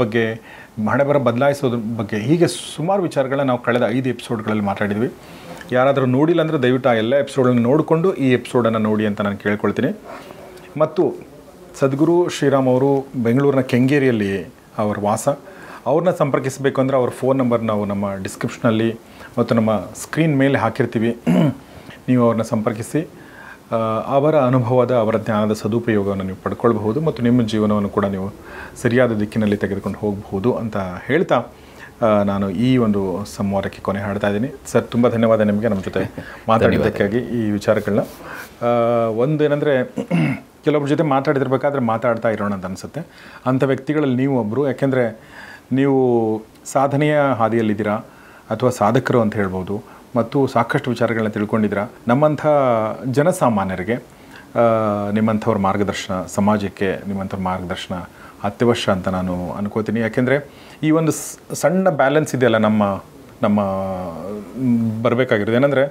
ಬರಹ ಬದಲಾಯಿಸೋದ್ರ ಬಗ್ಗೆ, ಹೀಗೆ ಸುಮಾರು ವಿಚಾರಗಳನ್ನ ನಾವು ಕಳೆದ 5 ಎಪಿಸೋಡ್ಗಳಲ್ಲಿ ಮಾತಾಡಿದ್ವಿ. ಯಾರಾದರೂ ನೋಡಿಲ್ಲ ಅಂದರೆ ದಯವಿಟ್ಟು ಆ ಎಲ್ಲ ಎಪಿಸೋಡನ್ನು ನೋಡಿಕೊಂಡು ಈ ಎಪಿಸೋಡನ್ನು ನೋಡಿ ಅಂತ ನಾನು ಕೇಳ್ಕೊಳ್ತೀನಿ. ಮತ್ತು ಸದ್ಗುರು ಶ್ರೀರಾಮ್ ಅವರು ಬೆಂಗಳೂರಿನ ಕೆಂಗೇರಿಯಲ್ಲಿ ಅವರ ವಾಸ. ಅವ್ರನ್ನ ಸಂಪರ್ಕಿಸಬೇಕು ಅಂದರೆ ಅವ್ರ ಫೋನ್ ನಂಬರ್ ನಾವು ನಮ್ಮ ಡಿಸ್ಕ್ರಿಪ್ಷನಲ್ಲಿ ಮತ್ತು ನಮ್ಮ ಸ್ಕ್ರೀನ್ ಮೇಲೆ ಹಾಕಿರ್ತೀವಿ. ನೀವು ಅವ್ರನ್ನ ಸಂಪರ್ಕಿಸಿ ಅವರ ಅನುಭವದ, ಅವರ ಜ್ಞಾನದ ಸದುಪಯೋಗವನ್ನು ನೀವು ಪಡ್ಕೊಳ್ಬಹುದು ಮತ್ತು ನಿಮ್ಮ ಜೀವನವನ್ನು ಕೂಡ ನೀವು ಸರಿಯಾದ ದಿಕ್ಕಿನಲ್ಲಿ ತೆಗೆದುಕೊಂಡು ಹೋಗಬಹುದು ಅಂತ ಹೇಳ್ತಾ ನಾನು ಈ ಒಂದು ಸಂವಾದಕ್ಕೆ ಕೊನೆ ಹಾಡ್ತಾ ಇದ್ದೀನಿ. ಸರ್, ತುಂಬ ಧನ್ಯವಾದ ನಿಮಗೆ ನಮ್ಮ ಜೊತೆ ಮಾತಾಡಿದ್ದಕ್ಕಾಗಿ. ಈ ವಿಚಾರಗಳನ್ನ ಒಂದು ಏನಂದರೆ, ಕೆಲವೊಬ್ಬರ ಜೊತೆ ಮಾತಾಡ್ತಿರ್ಬೇಕಾದ್ರೆ ಮಾತಾಡ್ತಾ ಇರೋಣ ಅಂತ ಅನಿಸುತ್ತೆ. ಅಂಥ ವ್ಯಕ್ತಿಗಳಲ್ಲಿ ನೀವು ಒಬ್ಬರು. ಯಾಕೆಂದರೆ ನೀವು ಸಾಧನೆಯ ಹಾದಿಯಲ್ಲಿದ್ದೀರಾ ಅಥವಾ ಸಾಧಕರು ಅಂತ ಹೇಳ್ಬೋದು ಮತ್ತು ಸಾಕಷ್ಟು ವಿಚಾರಗಳನ್ನ ತಿಳ್ಕೊಂಡಿದ್ದೀರಾ. ನಮ್ಮಂಥ ಜನಸಾಮಾನ್ಯರಿಗೆ ನಿಮ್ಮಂಥವ್ರ ಮಾರ್ಗದರ್ಶನ, ಸಮಾಜಕ್ಕೆ ನಿಮ್ಮಂಥವ್ರ ಮಾರ್ಗದರ್ಶನ ಅತ್ಯವಶ್ಯ ಅಂತ ನಾನು ಅನ್ಕೋತೀನಿ. ಯಾಕೆಂದರೆ ಈ ಒಂದು ಸಣ್ಣ ಬ್ಯಾಲೆನ್ಸ್ ಇದೆಯಲ್ಲ ನಮ್ಮ ಬರಬೇಕಾಗಿರೋದು ಏನಂದರೆ,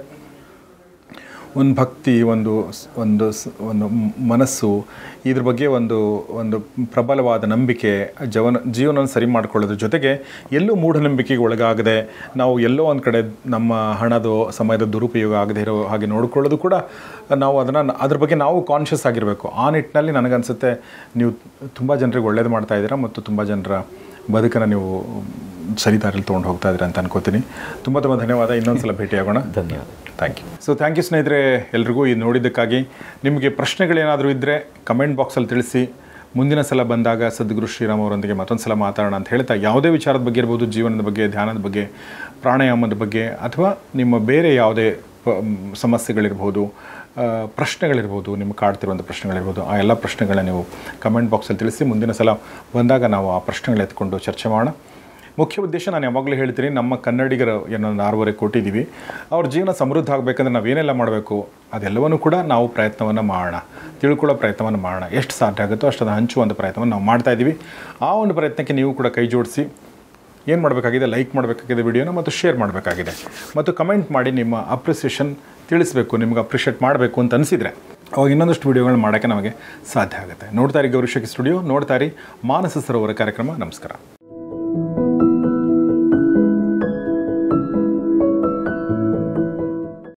ಒಂದು ಭಕ್ತಿ, ಒಂದು ಒಂದು ಒಂದು ಮನಸ್ಸು, ಇದ್ರ ಬಗ್ಗೆ ಒಂದು ಪ್ರಬಲವಾದ ನಂಬಿಕೆ, ಜೀವನವನ್ನು ಸರಿ ಮಾಡ್ಕೊಳ್ಳೋದ್ರ ಜೊತೆಗೆ ಎಲ್ಲೂ ಮೂಢನಂಬಿಕೆಗೆ ಒಳಗಾಗದೆ, ನಾವು ಎಲ್ಲೋ ಒಂದು ಕಡೆ ನಮ್ಮ ಹಣದ ಸಮಯದ ದುರುಪಯೋಗ ಆಗದೆ ಇರೋ ಹಾಗೆ ನೋಡ್ಕೊಳ್ಳೋದು ಕೂಡ ನಾವು ಅದ್ರ ಬಗ್ಗೆ ನಾವು ಕಾನ್ಷಿಯಸ್ ಆಗಿರಬೇಕು. ಆ ನಿಟ್ಟಿನಲ್ಲಿ ನನಗನ್ಸುತ್ತೆ ನೀವು ತುಂಬ ಜನರಿಗೆ ಒಳ್ಳೇದು ಮಾಡ್ತಾ ಇದ್ದೀರಾ ಮತ್ತು ತುಂಬ ಜನರ ಬದುಕನ್ನು ನೀವು ಸರಿ ದಾರಿಯಲ್ಲಿ ತೊಗೊಂಡು ಹೋಗ್ತಾ ಇದ್ದೀರಾ ಅಂತ ಅನ್ಕೋತೀನಿ. ತುಂಬ ತುಂಬ ಧನ್ಯವಾದ. ಇನ್ನೊಂದು ಸಲ ಭೇಟಿಯಾಗೋಣ. ಧನ್ಯವಾದ. Thank you. ಥ್ಯಾಂಕ್ ಯು ಸ್ನೇಹಿತರೆ, ಎಲ್ರಿಗೂ ಇದು ನೋಡಿದ್ದಕ್ಕಾಗಿ. ನಿಮಗೆ ಪ್ರಶ್ನೆಗಳೇನಾದರೂ ಇದ್ದರೆ ಕಮೆಂಟ್ ಬಾಕ್ಸಲ್ಲಿ ತಿಳಿಸಿ. ಮುಂದಿನ ಸಲ ಬಂದಾಗ ಸದ್ಗುರು ಶ್ರೀರಾಮ್ ಅವರೊಂದಿಗೆ ಮತ್ತೊಂದು ಸಲ ಮಾತಾಡೋಣ ಅಂತ ಹೇಳ್ತಾ, ಯಾವುದೇ ವಿಚಾರದ ಬಗ್ಗೆ ಇರ್ಬೋದು, ಜೀವನದ ಬಗ್ಗೆ, ಧ್ಯಾನದ ಬಗ್ಗೆ, ಪ್ರಾಣಾಯಾಮದ ಬಗ್ಗೆ, ಅಥವಾ ನಿಮ್ಮ ಬೇರೆ ಯಾವುದೇ ಸಮಸ್ಯೆಗಳಿರ್ಬೋದು, ಪ್ರಶ್ನೆಗಳಿರ್ಬೋದು, ನಿಮ್ಮ ಕಾಡ್ತಿರುವಂಥ ಪ್ರಶ್ನೆಗಳಿರ್ಬೋದು, ಆ ಎಲ್ಲ ಪ್ರಶ್ನೆಗಳನ್ನ ನೀವು ಕಮೆಂಟ್ ಬಾಕ್ಸಲ್ಲಿ ತಿಳಿಸಿ. ಮುಂದಿನ ಸಲ ಬಂದಾಗ ನಾವು ಆ ಪ್ರಶ್ನೆಗಳು ಎತ್ಕೊಂಡು ಚರ್ಚೆ ಮಾಡೋಣ. ಮುಖ್ಯ ಉದ್ದೇಶ ನಾನು ಯಾವಾಗಲೂ ಹೇಳ್ತೀನಿ, ನಮ್ಮ ಕನ್ನಡಿಗರ ಏನೋ 6.5 ಕೋಟಿ ಇದ್ದೀವಿ. ಅವ್ರ ಜೀವನ ಸಮೃದ್ಧ ಆಗಬೇಕಂದ್ರೆ ನಾವೇನೆಲ್ಲ ಮಾಡಬೇಕು ಅದೆಲ್ಲವನ್ನೂ ಕೂಡ ನಾವು ಪ್ರಯತ್ನವನ್ನು ಮಾಡೋಣ, ತಿಳ್ಕೊಳ್ಳೋ ಪ್ರಯತ್ನವನ್ನು ಮಾಡೋಣ. ಎಷ್ಟು ಸಾಧ್ಯ ಆಗುತ್ತೋ ಅಷ್ಟನ್ನು ಹಂಚುವಂಥ ಪ್ರಯತ್ನವನ್ನು ನಾವು ಮಾಡ್ತಾಯಿದ್ದೀವಿ. ಆ ಒಂದು ಪ್ರಯತ್ನಕ್ಕೆ ನೀವು ಕೂಡ ಕೈ ಜೋಡಿಸಿ ಏನು ಮಾಡಬೇಕಾಗಿದೆ, ಲೈಕ್ ಮಾಡಬೇಕಾಗಿದೆ ವಿಡಿಯೋನ, ಮತ್ತು ಶೇರ್ ಮಾಡಬೇಕಾಗಿದೆ, ಮತ್ತು ಕಮೆಂಟ್ ಮಾಡಿ ನಿಮ್ಮ ಅಪ್ರಿಸಿಯೇಷನ್ ತಿಳಿಸಬೇಕು. ನಿಮ್ಗೆ ಅಪ್ರಿಷಿಯೇಟ್ ಮಾಡಬೇಕು ಅಂತ ಅನಿಸಿದರೆ ಅವಾಗ ಇನ್ನೊಂದಷ್ಟು ವೀಡಿಯೋಗಳನ್ನ ಮಾಡೋಕ್ಕೆ ನಮಗೆ ಸಾಧ್ಯ ಆಗುತ್ತೆ. ನೋಡ್ತಾ ಇರಿ ಗೌರಿ ಶಕ್ತಿ ಸ್ಟುಡಿಯೋ, ನೋಡ್ತಾ ಇರಿ ಮಾನಸ ಸರೋವರ ಕಾರ್ಯಕ್ರಮ. ನಮಸ್ಕಾರ.